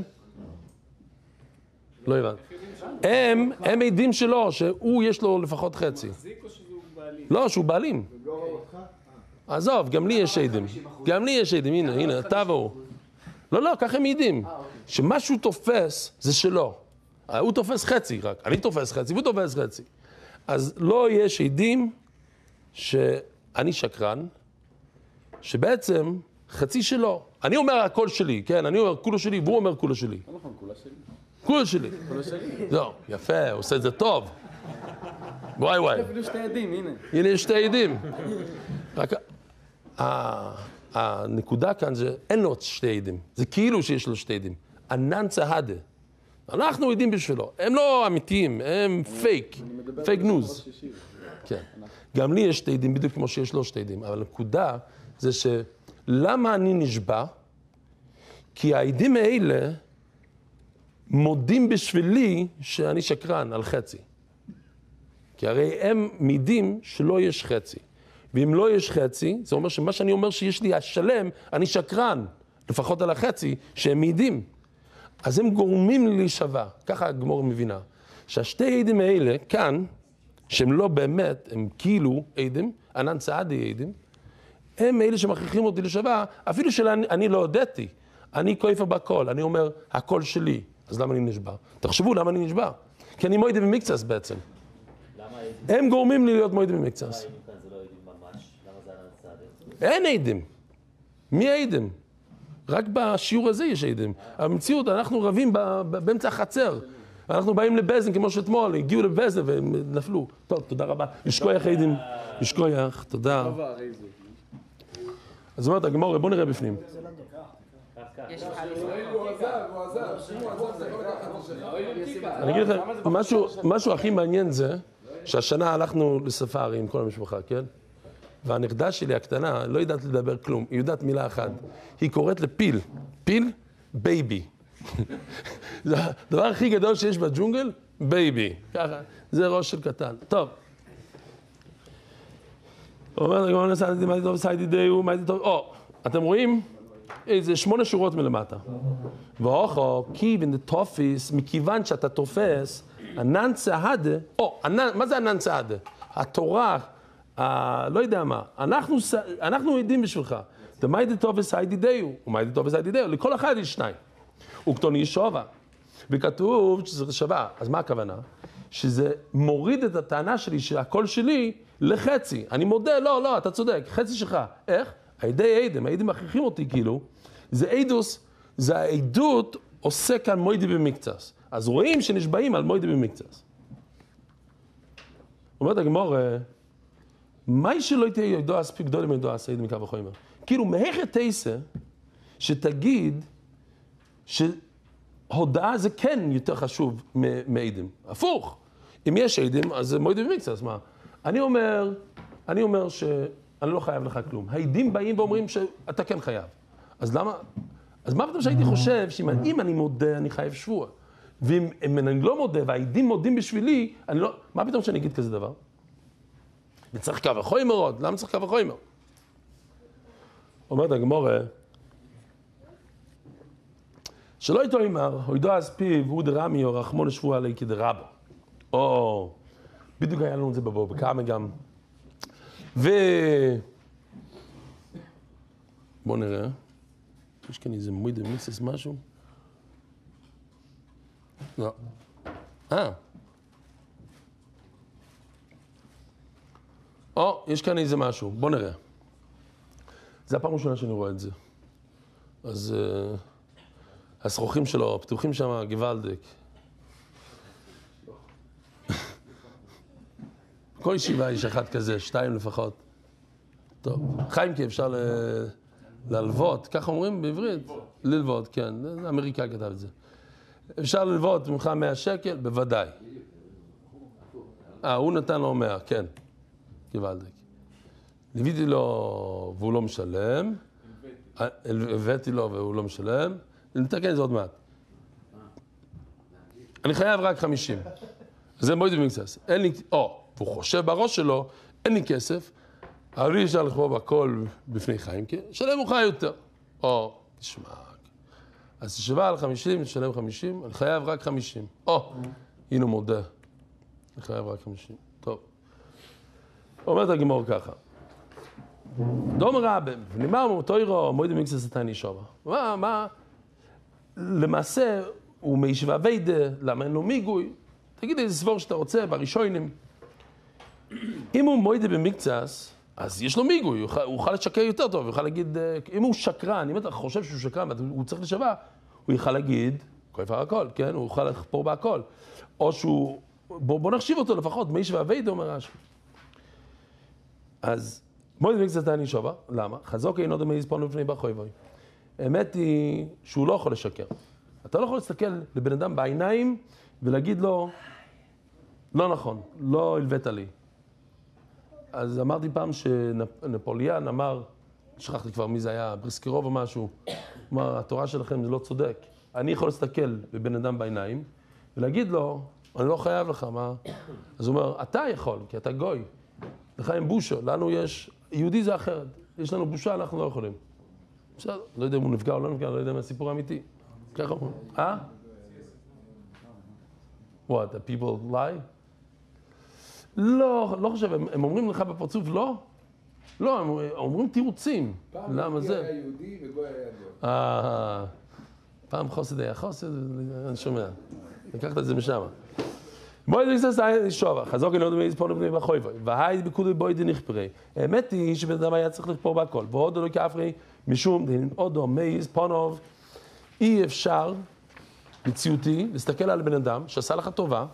לא הבנת. הם, הם מעידים שלו, שהוא יש לו לפחות חצי. לא, שהוא בעלים. עזוב, גם לי יש עדים. גם לי יש עדים, הנה, הנה, אתה והוא. לא, לא, ככה הם מעידים. שמשהו תופס, זה שלו. הוא תופס חצי רק. אני תופס חצי, והוא תופס חצי. אז לא יש עדים שאני שקרן, שבעצם חצי שלו. אני אומר הכל שלי, כן? אני אומר כולו שלי, והוא אומר כולו שלי.
לא נכון, כולה שלי.
כולו שלי.
כולה שלי.
זהו, יפה, הוא עושה את זה טוב. וואי וואי.
אפילו שתי עדים, הנה.
הנה יש שתי עדים. רק הנקודה כאן זה, אין לו שתי עדים. זה כאילו שיש לו שתי עדים. ענן צהדה. אנחנו עדים בשבילו. הם לא אמיתיים, הם פייק. פייק ניוז. כן. גם לי יש שתי עדים, בדיוק כמו שיש לו שתי עדים. אבל הנקודה זה שלמה אני נשבע? כי העדים האלה מודים בשבילי שאני שקרן על חצי. כי הרי הם מעידים שלא יש חצי. ואם לא יש חצי, זה אומר שמה שאני אומר שיש לי השלם, אני שקרן, לפחות על החצי, שהם מעידים. אז הם גורמים לי להישבע. ככה הגמור מבינה. שהשתי עדים האלה, כאן, שהם לא באמת, הם כאילו עדים, ענן צעדי עדים, הם אלה שמכריחים אותי להישבע, אפילו שאני לא הודיתי. אני כופר בכל, אני אומר, הכל שלי. אז למה אני נשבע? תחשבו למה אני נשבע. כי אני מוידה במקצס בעצם. הם גורמים לי להיות מוידה במקצס. אין עדים. מי העדים? רק בשיעור הזה יש עדים. המציאות, אנחנו רבים באמצע החצר. אנחנו באים לבזן כמו שאתמול, הגיעו לבזן והם נפלו. טוב, תודה רבה. ישכוייך עדים. ישכוייך, תודה. אז אומרת, הגמור, בוא נראה בפנים. אני אגיד לכם, משהו הכי מעניין זה שהשנה הלכנו לספארי עם כל המשפחה, כן? והנכדה שלי הקטנה לא יודעת לדבר כלום, היא יודעת מילה אחת. היא קוראת לפיל, פיל, בייבי. זה הדבר הכי גדול שיש בג'ונגל, בייבי. ככה, זה ראש של קטן. טוב. הוא אומר, גמרא נסעתי, מה זה טוב, סיידי דיו, מה זה טוב, או, אתם רואים? זה שמונה שורות מלמטה. ואוכו, כי בין תופס, מכיוון שאתה תופס, ענן צעדה, או, מה זה ענן צעדה? התורה, לא יודע מה, אנחנו עדים בשבילך. דמיידי תופס סיידי דיו, ומיידי תופס סיידי דיו, לכל אחד יש שניים. וכתוני שווה. וכתוב שזה שווה, אז מה הכוונה? שזה מוריד את הטענה שלי שהקול שלי לחצי. אני מודה, לא, לא, אתה צודק, חצי שלך. איך? הידי עדים, העדים מכריחים אותי כאילו. זה עדוס, זה העדות עושה כאן מוידי במקצס. אז רואים שנשבעים על מוידי במקצס. אומרת הגמור, מה שלא תהיה ידוע ספיק גדולים ידוע עשייד מקו החומר? כאילו, מהיכת תייסה שתגיד שהודעה זה כן יותר חשוב מעדים. הפוך. אם יש עדים, אז זה מוידי במקצס, מה? אני אומר, אני אומר שאני לא חייב לך כלום. העדים באים ואומרים שאתה כן חייב. אז למה? אז מה פתאום שהייתי חושב שאם אני מודה, אני חייב שבוע? ואם אני לא מודה והעדים מודים בשבילי, אני לא... מה פתאום שאני אגיד כזה דבר? וצריך קו החומר עוד. למה צריך קו החומר? אומרת הגמור, שלא איתו אמר, או ידוע אז פיו, הוא דרמי או רחמון שבוע עלי כדרבו. או... בדיוק היה לנו את זה בבוא, בכמה גם. ו... בואו נראה. יש כאן איזה מוידה מיסס משהו? לא. אה. או, יש כאן איזה משהו. בואו נראה. זה הפעם ראשונה שאני רואה את זה. אז... Uh, השרוכים שלו פתוחים שם, גוואלדק. כל ישיבה יש אחד כזה, שתיים לפחות. טוב, חיימקי אפשר ל... ללוות, ככה אומרים בעברית? ללוות, כן, אמריקה כתב את זה. אפשר ללוות ממך מאה שקל? בוודאי. אה, הוא נתן לו מאה, כן. גוואלדק. לוויתי לו והוא לא משלם. הבאתי לו והוא לא משלם. נתקן את זה עוד מעט. אני חייב רק חמישים. זה מוידי במקצס. אין לי... או, הוא חושב בראש שלו, אין לי כסף, אבל לי אפשר לכבוא בכל בפני חיים, כי שלם הוא חי יותר. או, תשמע. אז תשווה על חמישים, תשלם חמישים, אני חייב רק חמישים. או, הנה הוא מודה. אני חייב רק חמישים. טוב. אומרת הגמור ככה. דום רבם, ונאמר תוירו, מוידי במקצס אתה נשאר. מה, מה? למעשה, הוא מישבה ויידה, למה אין לו מיגוי? תגיד איזה סבור שאתה רוצה, בראשונים. אם הוא מוידה במקצס, אז יש לו מיגוי, הוא יוכל לשקר יותר טוב, הוא יוכל להגיד, אם הוא שקרן, אם אתה חושב שהוא שקרן והוא צריך לשווה, הוא יוכל להגיד, כואב הכל, כן? הוא יוכל לחפור בהכל. או שהוא, בוא, בוא נחשיב אותו לפחות, מישבה ויידה אומר רש"י. אז מוידה במקצס אתה נשאר, למה? חזוק אינו דמי יספון לפני בחויבוי. האמת היא שהוא לא יכול לשקר. אתה לא יכול להסתכל לבן אדם בעיניים ולהגיד לו, לא נכון, לא הלווית לי. אז אמרתי פעם שנפוליאן אמר, שכחתי כבר מי זה היה, בריסקרוב או משהו, אמר, התורה שלכם זה לא צודק. אני יכול להסתכל בבן אדם בעיניים ולהגיד לו, אני לא חייב לך, מה? אז הוא אומר, אתה יכול, כי אתה גוי. לך עם בושה, לנו יש, יהודי זה אחרת. יש לנו בושה, אנחנו לא יכולים. בסדר, לא יודע אם הוא נפגע או לא נפגע, לא יודע מה הסיפור האמיתי. ככה אומרים. אה? What, the people lie? לא, לא חושב, הם, הם אומרים לך בפרצוף לא? לא, הם אומרים תירוצים. למה זה?
פעם היה יהודי וגוי היה גוי.
אה, פעם חוסד היה חוסד, אני שומע. לקחת את זה משם. בואי נקצס היה שווה, חזוק אינו דמי יספון לפני בחויבוי, והי בקודי בואי דנכפרי. האמת היא שבן אדם היה צריך לכפור בהכל, ועוד לא כאפרי, משום דין, עוד מייז, פונוב, אי אפשר, מציאותי, להסתכל על בן אדם שעשה לך טובה,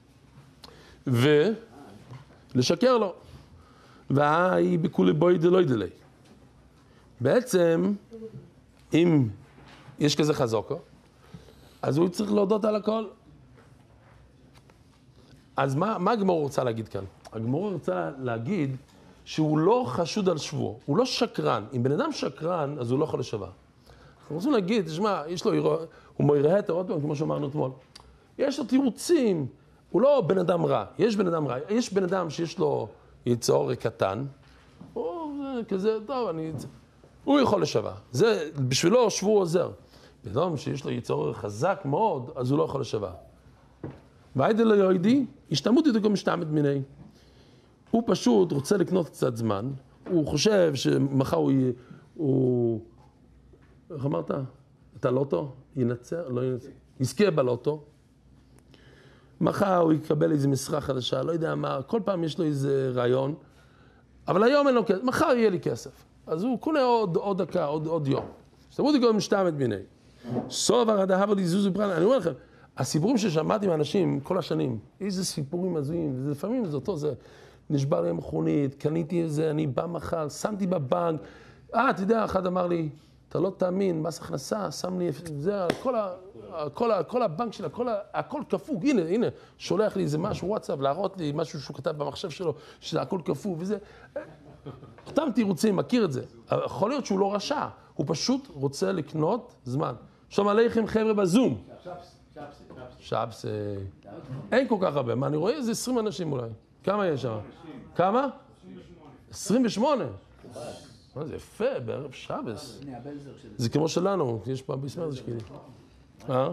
ולשקר לו. והי בקודי בואי דלוי דלי. בעצם, אם יש כזה חזוקו, אז הוא צריך להודות על הכל. אז מה, מה הגמור רוצה להגיד כאן? הגמור רוצה להגיד שהוא לא חשוד על שבועו, הוא לא שקרן. אם בן אדם שקרן, אז הוא לא יכול לשבה. אנחנו רוצים להגיד, תשמע, יש לו, הוא מראה עוד פעם, כמו שאמרנו אתמול. יש לו תירוצים, הוא לא בן אדם רע. יש בן אדם רע, יש בן אדם שיש לו יצור קטן, או כזה, טוב, אני... הוא יכול לשבה. זה, בשבילו שבוע עוזר. בן אדם שיש לו יצור חזק מאוד, אז הוא לא יכול לשבה. והיידה לא יוידי, השתמות איתו גם משתמת מיני. הוא פשוט רוצה לקנות קצת זמן, הוא חושב שמחר הוא... הוא... איך אמרת? את הלוטו? ינצר? לא ינצר. יזכה בלוטו. מחר הוא יקבל איזו משרה חדשה, לא יודע מה, כל פעם יש לו איזה רעיון, אבל היום אין לו כסף, מחר יהיה לי כסף. אז הוא קונה עוד, עוד דקה, עוד, עוד יום. שתמוד איתו גם משתמת מיני. סוף הרדה הבר לזוזו פרנה, אני אומר לכם, הסיפורים ששמעתי מאנשים כל השנים, איזה סיפורים הזויים, זה לפעמים זה אותו, זה נשבר לי המכונית, קניתי איזה, אני בא מחר, שמתי בבנק, אה, אתה יודע, אחד אמר לי, אתה לא תאמין, מס הכנסה, שם לי, זה, כל, ה, כל, ה, כל הבנק שלה, כל ה, הכל כפו, הנה, הנה, שולח לי איזה משהו, וואטסאפ, להראות לי משהו שהוא כתב במחשב שלו, שזה הכל כפו, וזה, אותם תירוצים, מכיר את זה, יכול להיות שהוא לא רשע, הוא פשוט רוצה לקנות זמן. שלום עליכם חבר'ה בזום. שבס, אין כל כך הרבה, מה אני רואה? איזה עשרים אנשים אולי. כמה יש שם? כמה? עשרים ושמונה. מה זה יפה, בערב שבס. זה כמו שלנו, יש פה ביסמר זה שקידי. אה?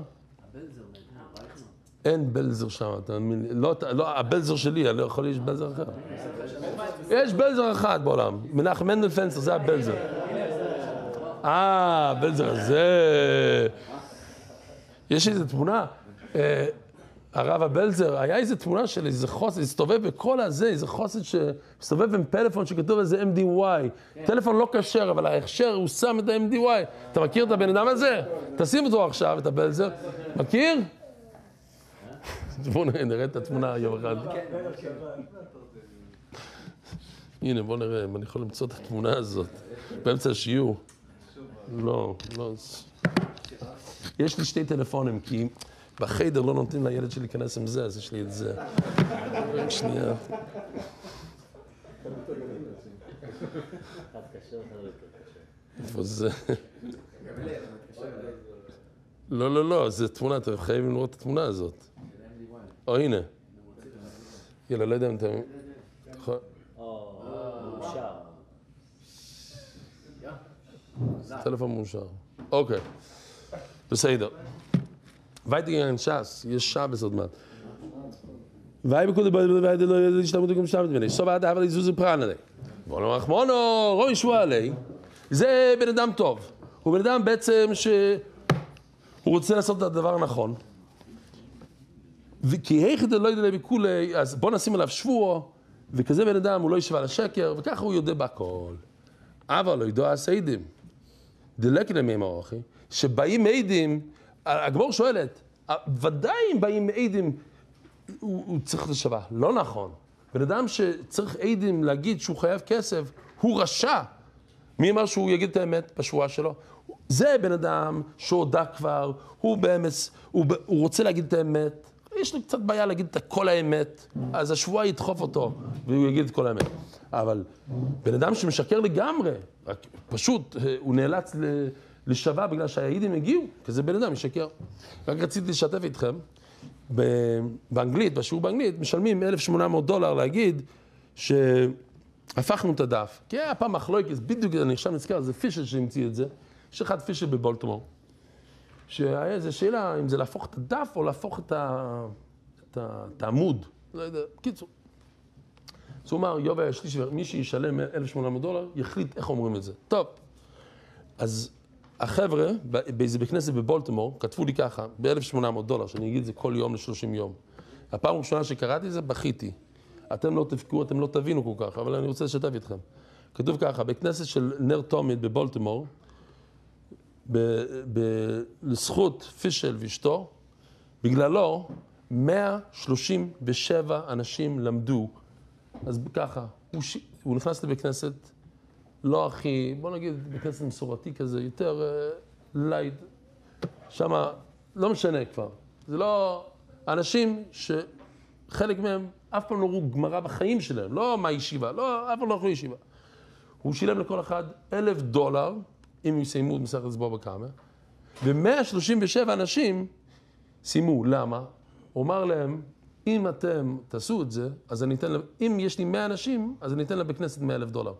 אין בלזר שם, לא, הבלזר שלי, אני לא יכול להיות בלזר אחר. יש בלזר אחד בעולם, מנחם מנדל פנסר, זה הבלזר. אה, בלזר הזה. יש איזו תמונה, הרב הבלזר, היה איזו תמונה של איזה חוסד, הסתובב בכל הזה, איזה חוסד שהסתובב עם פלאפון שכתוב איזה אם די וואי. טלפון לא כשר, אבל ההכשר הוא שם את ה-אם די וואי. אתה מכיר את הבן אדם הזה? תשים אותו עכשיו, את הבלזר. מכיר? בואו נראה את התמונה יום אחד. הנה, בואו נראה אם אני יכול למצוא את התמונה הזאת. באמצע השיעור. לא, לא. יש לי שתי טלפונים, כי בחדר לא נותנים לילד שלי להיכנס עם זה, אז יש לי את זה. רק שנייה. איפה זה? לא, לא, לא, זה תמונה, אתם חייבים לראות את התמונה הזאת. או, הנה. יאללה, לא יודע אם אתם...
או, מאושר.
טלפון מאושר. אוקיי. בסדר. וייתי גן שס, יש שבס עוד מעט. ואי בקודי בואי ואי לא ידע להשתמות גם שבת בני. סוף עד אבל יזוז פרן עלי. בואו נאמר רחמונו, רואי שבוע עלי. זה בן אדם טוב. הוא בן אדם בעצם שהוא רוצה לעשות את הדבר הנכון. כי היכד לא ידע לביקולי, אז בואו נשים עליו שבוע, וכזה בן אדם הוא לא ישווה לשקר, וככה הוא יודע בכל. אבל לא ידוע הסעידים. דלקי למיהם האורחי, שבאים מעידים, הגמור שואלת, ודאי אם באים מעידים, הוא, הוא צריך לשווה. לא נכון. בן אדם שצריך עידים להגיד שהוא חייב כסף, הוא רשע. מי אמר שהוא יגיד את האמת בשבועה שלו? זה בן אדם שהודע כבר, הוא באמת, הוא, הוא רוצה להגיד את האמת, יש לו קצת בעיה להגיד את כל האמת, אז השבועה ידחוף אותו, והוא יגיד את כל האמת. אבל בן אדם שמשקר לגמרי, רק פשוט הוא נאלץ לשווה בגלל שהעידים הגיעו, כזה בן אדם משקר. רק רציתי לשתף איתכם, באנגלית, בשיעור באנגלית, משלמים אלף ושמונה מאות דולר להגיד שהפכנו את הדף. כי היה פעם מחלוקת, בדיוק אני עכשיו נזכר, זה פישל שהמציא את זה, יש אחד פישל בבולטימור, שהיה איזו שאלה אם זה להפוך את הדף או להפוך את, ה... את, ה... את העמוד. לא יודע, קיצור. אז הוא אמר, יובל, יש לי שבר, מי שישלם אלף ושמונה מאות דולר, יחליט איך אומרים את זה. טוב, אז החבר'ה, באיזה בכנסת בבולטימור, כתבו לי ככה, ב-אלף ושמונה מאות דולר, שאני אגיד את זה כל יום ל-שלושים יום. הפעם הראשונה שקראתי את זה, בכיתי. אתם לא תפקו, אתם לא תבינו כל כך, אבל אני רוצה לשתף איתכם. כתוב ככה, בכנסת של נר תומית בבולטימור, לזכות פישל ואשתו, בגללו מאה שלושים ושבע אנשים למדו. אז ככה, הוא, ש... הוא נכנס לבית כנסת, לא הכי, בוא נגיד, בית כנסת מסורתי כזה, יותר uh, לייט. שמה, לא משנה כבר. זה לא... אנשים שחלק מהם אף פעם לא ראו גמרא בחיים שלהם, לא מה ישיבה, לא, אף פעם לא ראו ישיבה. הוא שילם לכל אחד אלף דולר, אם יסיימו את מסכת בבא קמא, ו-מאה שלושים ושבע אנשים סיימו. למה? הוא אמר להם, אם אתם תעשו את זה, אז אני אתן להם, אם יש לי מאה אנשים, אז אני אתן להם בכנסת מאה אלף דולר.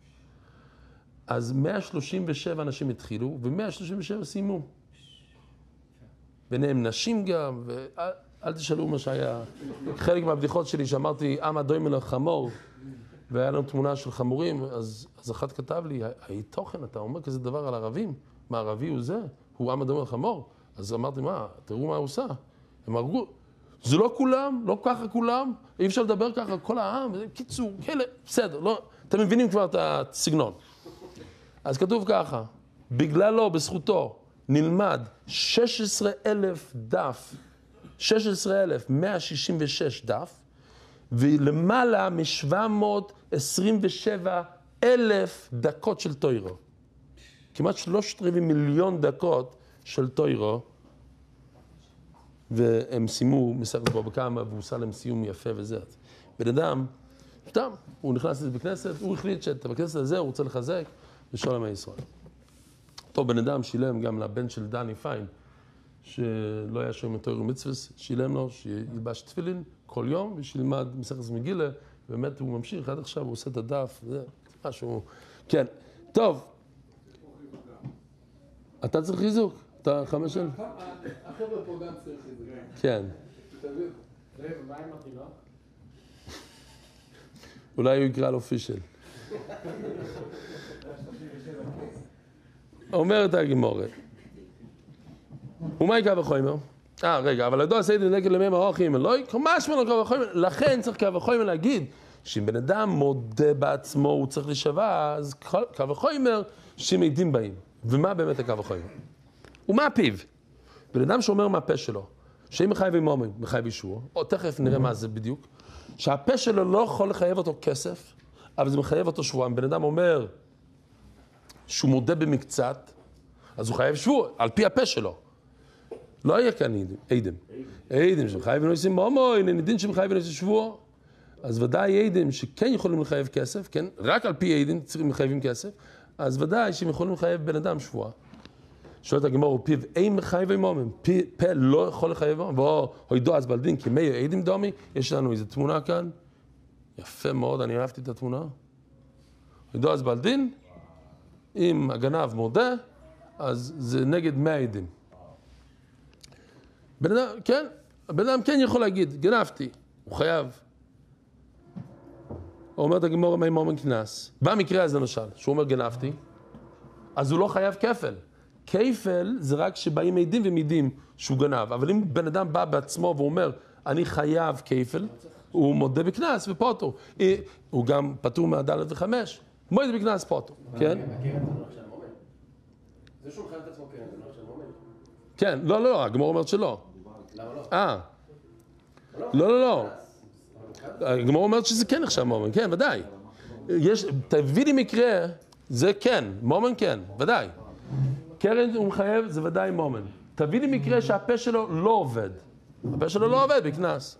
אז מאה שלושים ושבע אנשים התחילו, ו-מאה שלושים ושבע סיימו. ביניהם נשים גם, ואל תשאלו מה שהיה. חלק מהבדיחות שלי שאמרתי, אמה דוימן לחמור, והיה לנו תמונה של חמורים, אז, אז אחד כתב לי, היי תוכן, אתה אומר כזה דבר על ערבים? מה, ערבי הוא זה? הוא אמה דוימן לחמור? אז אמרתי, מה, תראו מה הוא עושה. הם הרגו, זה לא כולם, לא ככה כולם, אי אפשר לדבר ככה, כל העם, קיצור, כאלה, בסדר, לא, אתם מבינים כבר את הסגנון. אז כתוב ככה, בגללו, בזכותו, נלמד שש עשרה אלף דף, שש עשרה אלף מאה שישים ושש דף, ולמעלה מ-שבע מאות עשרים ושבע אלף דקות של תוירו. כמעט שלושת רבעי מיליון דקות של תוירו, והם סיימו מסכת בבא קמא, והוא עושה להם סיום יפה וזה. בן אדם, סתם, הוא נכנס לבית כנסת, הוא החליט שאת בכנסת הזה הוא רוצה לחזק בשלום הישראל. טוב, בן אדם שילם גם לבן של דני פיין, שלא היה שם תורה ומצוות, שילם לו שילבש תפילין כל יום, ושילמד מסכת מגילה, ובאמת הוא ממשיך, עד עכשיו הוא עושה את הדף, זה משהו, כן. טוב, אתה צריך חיזוק? אתה חמש שנים?
החבר'ה פה גם צריך את זה.
כן.
תבין.
מה עם התינוק?
אולי הוא יקרא לו פישל. אומרת הגמרא. ומה יקרא וחומר? אה, רגע, אבל ידוע סיידן נגד למי מרוחים, לא ממש מנו קרא וחומר, לכן צריך קרא וחומר להגיד, שאם בן אדם מודה בעצמו, הוא צריך לשווה, אז קרא וחומר שמעידים באים. ומה באמת הקרא וחומר? ומה הפיו? בן אדם שאומר מהפה שלו, שאם מחייב עם מומן, מחייב אישור, או תכף נראה מה זה בדיוק, שהפה שלו לא יכול לחייב אותו כסף, אבל זה מחייב אותו שבוע. אם בן אדם אומר שהוא מודה במקצת, אז הוא חייב שבוע, על פי הפה שלו. לא היה כאן עדים. עדים שמחייב ונועשים מומוין, אין דין שמחייב ונועשים שבוע. אז ודאי עדים שכן יכולים לחייב כסף, כן? רק על פי עדים צריכים לחייבים כסף, אז ודאי שהם יכולים לחייב בן אדם שבוע. שואלת הגמרא, פיו אין מחייב מומין, פה לא יכול לחייב מומין, ואו הוידו אז בלדין, כי מי עדים דומי, יש לנו איזו תמונה כאן, יפה מאוד, אני אהבתי את התמונה. הוידו אז בלדין, אם הגנב מודה, אז זה נגד מאה עדים. בן אדם, כן, הבן אדם כן יכול להגיד, גנבתי, הוא חייב. הוא אומר את הגמרא, מי מומין כנס. במקרה הזה למשל, שהוא אומר גנבתי, אז הוא לא חייב כפל. כפל זה רק שבאים עדים ומעידים שהוא גנב, אבל אם בן אדם בא בעצמו ואומר, אני חייב כפל, הוא מודה בקנס ופוטו. הוא גם פטור מהדלת וחמש, מודה בקנס פוטו, כן?
זה שהוא מחייב את עצמו כן, זה לא עכשיו מומנט.
כן, לא, לא, לא, הגמרא אומרת שלא.
למה לא?
אה. לא, לא, לא. הגמרא אומרת שזה כן נחשב מומנט, כן, ודאי. יש, תביא לי מקרה, זה כן, מומנט כן, ודאי. קרן הוא מחייב, זה ודאי מומן. תביא לי מקרה שהפה שלו לא עובד. הפה שלו לא עובד בקנס.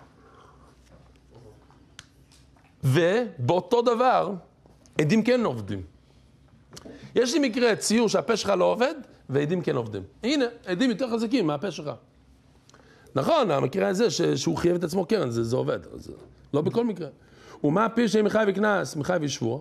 ובאותו דבר, עדים כן עובדים. יש לי מקרה, ציור שהפה שלך לא עובד, ועדים כן עובדים. הנה, עדים יותר חזקים מהפה שלך. נכון, המקרה הזה שהוא חייב את עצמו קרן, זה, זה עובד. זה לא בכל מקרה. ומה הפה שאם מחייב בקנס, מחייב ישבוע?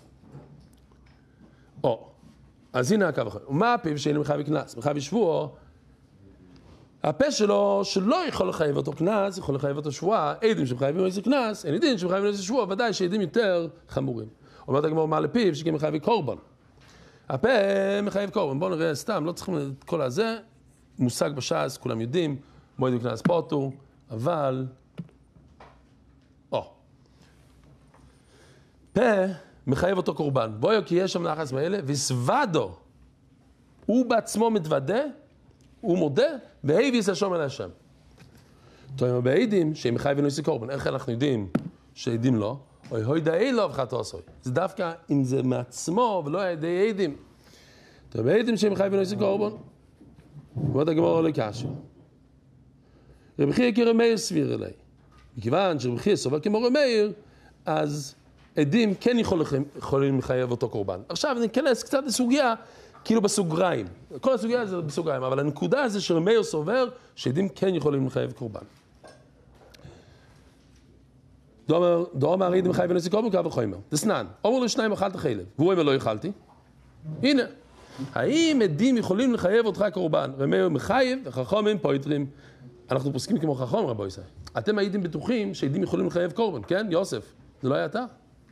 או. אז הנה הקו אחר. ומה הפיו שאין מחייב קנס? מחייב שבוע, הפה שלו שלא יכול לחייב אותו קנס, יכול לחייב אותו שבוע, עדים שמחייבים איזה קנס, אין עדים שמחייבים איזה שבוע, ודאי שעדים יותר חמורים. אומרת הגמרא מה לפיו שכן מחייב קורבן. הפה מחייב קורבן. בואו נראה סתם, לא צריכים את כל הזה, מושג בש"ס, כולם יודעים, מועד קנס פוטו, אבל... או. פה מחייב אותו קורבן. בואו, כי יש שם נחס מאלה, וסוודו, הוא בעצמו מתוודה, הוא מודה, והביס השם אל השם. טוב, בעדים, שהם מחייבים נושא קורבן, איך אנחנו יודעים שעדים לא? אוי, הוי דאי לא וחתו עשוי. זה דווקא אם זה מעצמו ולא הידי עדים. טוב, בעדים שהם מחייבים נושא קורבן, ועוד הגמור עולה קשו. רבי חייא קרא מאיר סביר אליי. מכיוון שרבי חייא סובר כמו רבי מאיר, אז עדים כן יכול, יכולים לחייב אותו קורבן. עכשיו ניכנס קצת לסוגיה, כאילו בסוגריים. כל הסוגיה זה בסוגריים, אבל הנקודה זה שרבי מאיר סובר שעדים כן יכולים לחייב קורבן. דאמר עדים חייב ונשיא קורבן קו וחומר. דסנן, אומר לו שניים אכלת חלב, והוא אומר לא אכלתי. הנה, האם עדים יכולים לחייב אותך קורבן? רבי מאיר מחייב וחכמים פויטרים. אנחנו פוסקים כמו חכם רבו ישראל. אתם הייתם בטוחים שעדים יכולים לחייב קורבן, כן? יוסף, זה לא היה אתה?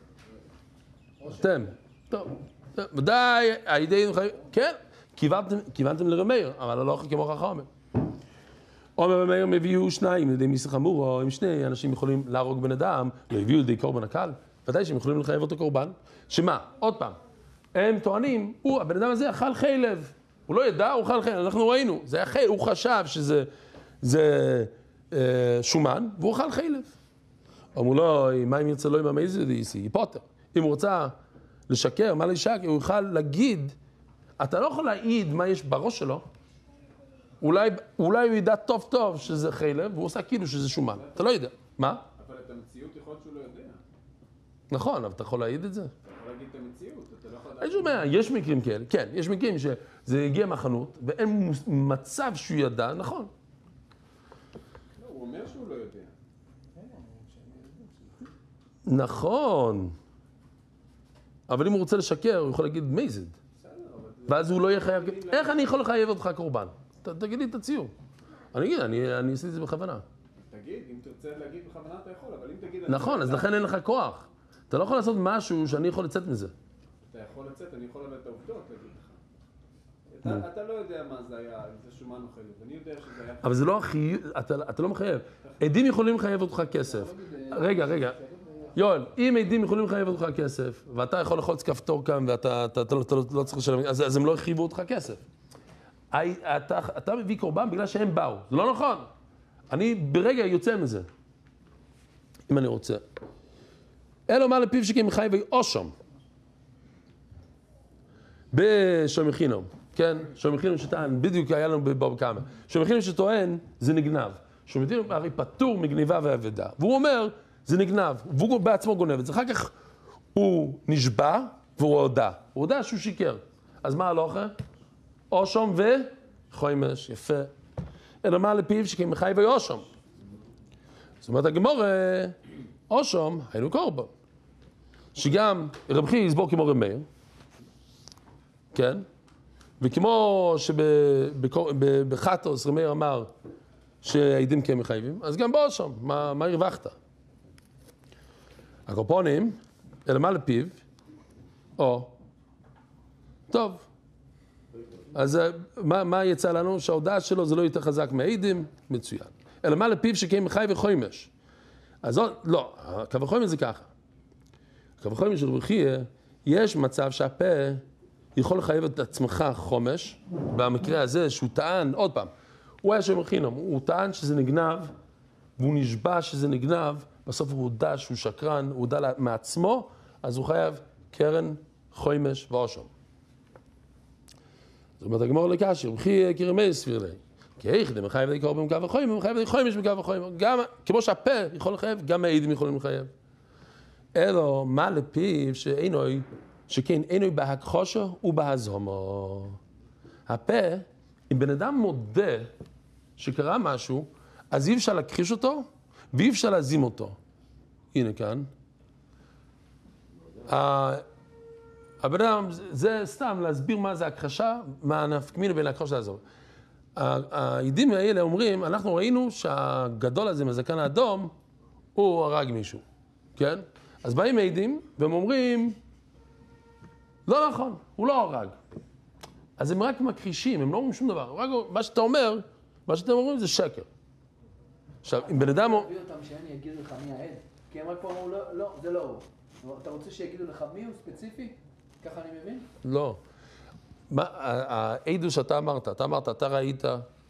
אתם. טוב. ודאי, העדים מחייב... כן, כיוונתם לרבי מאיר, אבל לא כמו חכם. אומר רבי מאיר, הביאו שניים לידי מיסה חמור, או אם שני אנשים יכולים להרוג בן אדם, לא הביאו לידי קורבן הקל, ודאי שהם יכולים לחייב אותו קורבן. שמה? עוד פעם. הם טוענים, הוא, הבן אדם הזה אכל חלב. הוא לא ידע, הוא אכל חלב. אנחנו ראינו, זה היה חלב, הוא חשב שזה... זה אה, שומן, והוא אכל חלב. אמרו לו, מה אם ירצה לו עם המייזר דייסי? היפוטר. אם הוא רוצה לשקר, מה לשקר? הוא יוכל להגיד, אתה לא יכול להעיד מה יש בראש שלו, אולי, אולי הוא ידע טוב טוב שזה חלב, והוא עושה כאילו שזה שומן. אתה לא יודע. מה?
אבל את המציאות יכול להיות שהוא לא יודע.
נכון, אבל אתה יכול להעיד את זה?
אתה יכול להגיד את המציאות, אתה לא יכול...
אני שומע, יש מקרים כאלה, כן, יש מקרים שזה הגיע מהחנות, ואין מצב שהוא ידע, נכון.
הוא אומר שהוא לא יודע.
נכון. אבל אם הוא רוצה לשקר, הוא יכול להגיד מייזד. ואז הוא לא יהיה חייב... איך אני יכול לחייב אותך קורבן? תגיד לי את הציור. אני אגיד, אני עשיתי את זה בכוונה.
תגיד, אם תרצה להגיד בכוונה אתה יכול, אבל אם תגיד...
נכון, אז לכן אין לך כוח. אתה לא יכול לעשות משהו שאני יכול לצאת מזה.
אתה יכול לצאת, אני יכול לדעת את העובדות, להגיד לך. אתה לא יודע מה זה היה, אם זה שומן או חלב. אני יודע שזה היה...
אבל זה לא החייב, אתה לא מחייב. עדים יכולים לחייב אותך כסף. רגע, רגע. יואל, אם עדים יכולים לחייב אותך כסף, ואתה יכול לחוץ כפתור כאן, ואתה לא צריך לשלם, אז הם לא יחייבו אותך כסף. אתה מביא קורבן בגלל שהם באו. זה לא נכון. אני ברגע יוצא מזה. אם אני רוצה. אלו מה לפיו שכם חייב אושם. בשומחינום. כן? שומחינום שטען, בדיוק היה לנו בבוב כמה. שומחינום שטוען, זה נגנב. שומחינום הרי פטור מגניבה ועבדה. והוא אומר, זה נגנב. והוא בעצמו גונב את זה. אחר כך הוא נשבע והוא הודע. הוא הודע שהוא שיקר. אז מה הלוכה? אושם וחוימש. יפה. אלא מה לפיו שכם מחייב אושם. זאת אומרת, הגמור, אושם, היינו קורבן. שגם רב חייא יסבור כמו רב מאיר. כן? וכמו שבחטוס רב מאיר אמר שהעדים כן מחייבים, אז גם באושם, מה, מה הרווחת? הקורפונים, אלא מה לפיו? או, טוב. אז מה, מה יצא לנו? שההודעה שלו זה לא יותר חזק מהעדים, מצוין. אלא מה לפיו שכן מחייב וחוימש. אז לא, קו החוימש זה ככה. קו החוימש של רב חייא, יש מצב שהפה יכול לחייב את עצמך חומש, במקרה הזה שהוא טען, עוד פעם, הוא היה שם חינם, הוא טען שזה נגנב, והוא נשבע שזה נגנב, בסוף הוא הודע שהוא שקרן, הוא הודע מעצמו, אז הוא חייב קרן, חוימש ואושם. זאת אומרת, הגמור לקשי, רב חייא כרמי סביר לי. כי איך דם חייב די קורבן בקו החוימש, חייב די חוימש בקו החוימש. גם, כמו שהפה יכול לחייב, גם העדים יכולים לחייב. אלו, מה לפיו שאינוי, שכן אינוי בהכחושה ובהזומו. הפה, אם בן אדם מודה שקרה משהו, אז אי אפשר להכחיש אותו, ואי אפשר להזים אותו. הנה כאן. הבן אדם, זה סתם להסביר מה זה הכחשה, מה נפקמינו בין הכחושה להזומו. העדים האלה אומרים, אנחנו ראינו שהגדול הזה מהזקן האדום, הוא הרג מישהו, כן? אז באים העדים, והם אומרים, לא נכון, הוא לא הרג. אז הם רק מכחישים, הם לא אומרים שום דבר. רק מה שאתה אומר, מה שאתם אומרים זה שקר. עכשיו, אם בן אדם...
תביא אותם שאני אגיד לך מי העד. כי הם רק פה אמרו, לא, לא, זה לא הוא. אתה רוצה שיגידו לך מי הוא ספציפי? ככה אני מבין?
לא. העדו שאתה אמרת, אתה אמרת, אתה ראית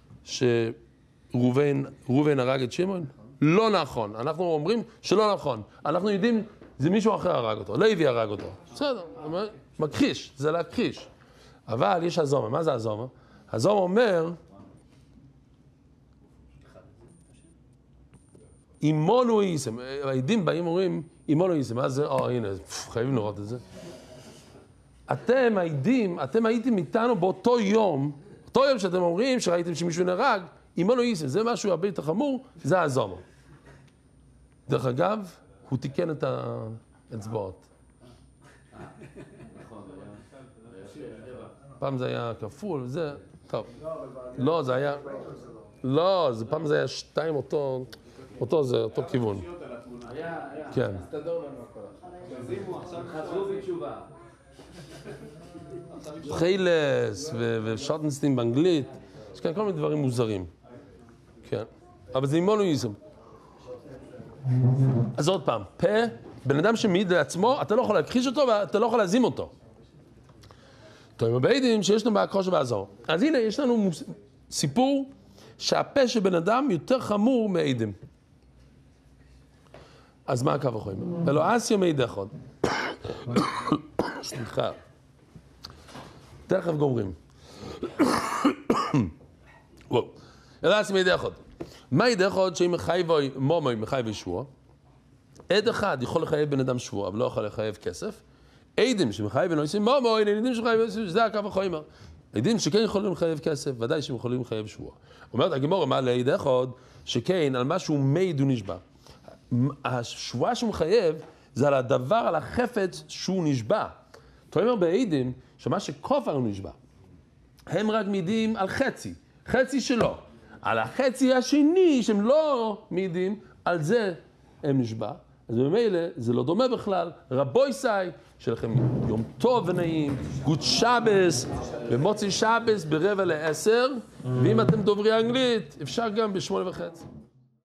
שראובן הרג את שמעון? לא נכון. אנחנו אומרים שלא נכון. אנחנו יודעים, זה מישהו אחר הרג אותו. לוי הרג אותו. בסדר, מכחיש, זה להכחיש. אבל יש הזומה. מה זה הזומה? הזומה אומר, אימונו איסם, העדים באים אומרים, אימונו איסם, מה זה? או, הנה, חייבים לראות את זה. אתם העדים, אתם הייתם איתנו באותו יום, אותו יום שאתם אומרים שראיתם שמישהו נהרג, אימונו איסם, זה משהו הרבה יותר חמור, זה הזומו. דרך אגב, הוא תיקן את האצבעות. פעם זה היה כפול, זה, טוב. לא, זה היה, לא, זה פעם זה היה שתיים אותו, אותו זה, אותו כיוון. כן.
חזרו בתשובה.
חיילס ושוטנסטין באנגלית, יש כאן כל מיני דברים מוזרים. כן. אבל זה אימונואיזם. אז עוד פעם, פה, בן אדם שמעיד לעצמו, אתה לא יכול להכחיש אותו ואתה לא יכול להזים אותו. טוב, בעדים שיש לנו בהכחוש ובעזור. אז הנה, יש לנו סיפור שהפה של בן אדם יותר חמור מעדים. אז מה הקו החויים? אלו אסיה מעיד אחד. סליחה. תכף גומרים. וואו. אלו אסיה מעיד אחד. מה עיד אחד שאם מחייבוי מומוי מחייבוי שבוע? עד אחד יכול לחייב בן אדם שבוע, אבל לא יכול לחייב כסף. עדים שמחייב ונועשים מומוי, עדים שמחייב ונועשים, זה הקו החויים. עדים שכן יכולים לחייב כסף, ודאי שהם יכולים לחייב שבוע. אומרת הגמרא, מה לעד אחד שכן על משהו מעיד ונשבע. השבועה שהוא מחייב זה על הדבר, על החפץ שהוא נשבע. אתה אומר בעדים שמה שכופר הוא נשבע. הם רק מעידים על חצי, חצי שלו. על החצי השני שהם לא מעידים, על זה הם נשבע. אז במילא זה לא דומה בכלל. רבוי סי, שלכם יום טוב ונעים, גוד שבס, במוצאי שבס ברבע לעשר, ואם אתם דוברי אנגלית, אפשר גם בשמונה וחצי.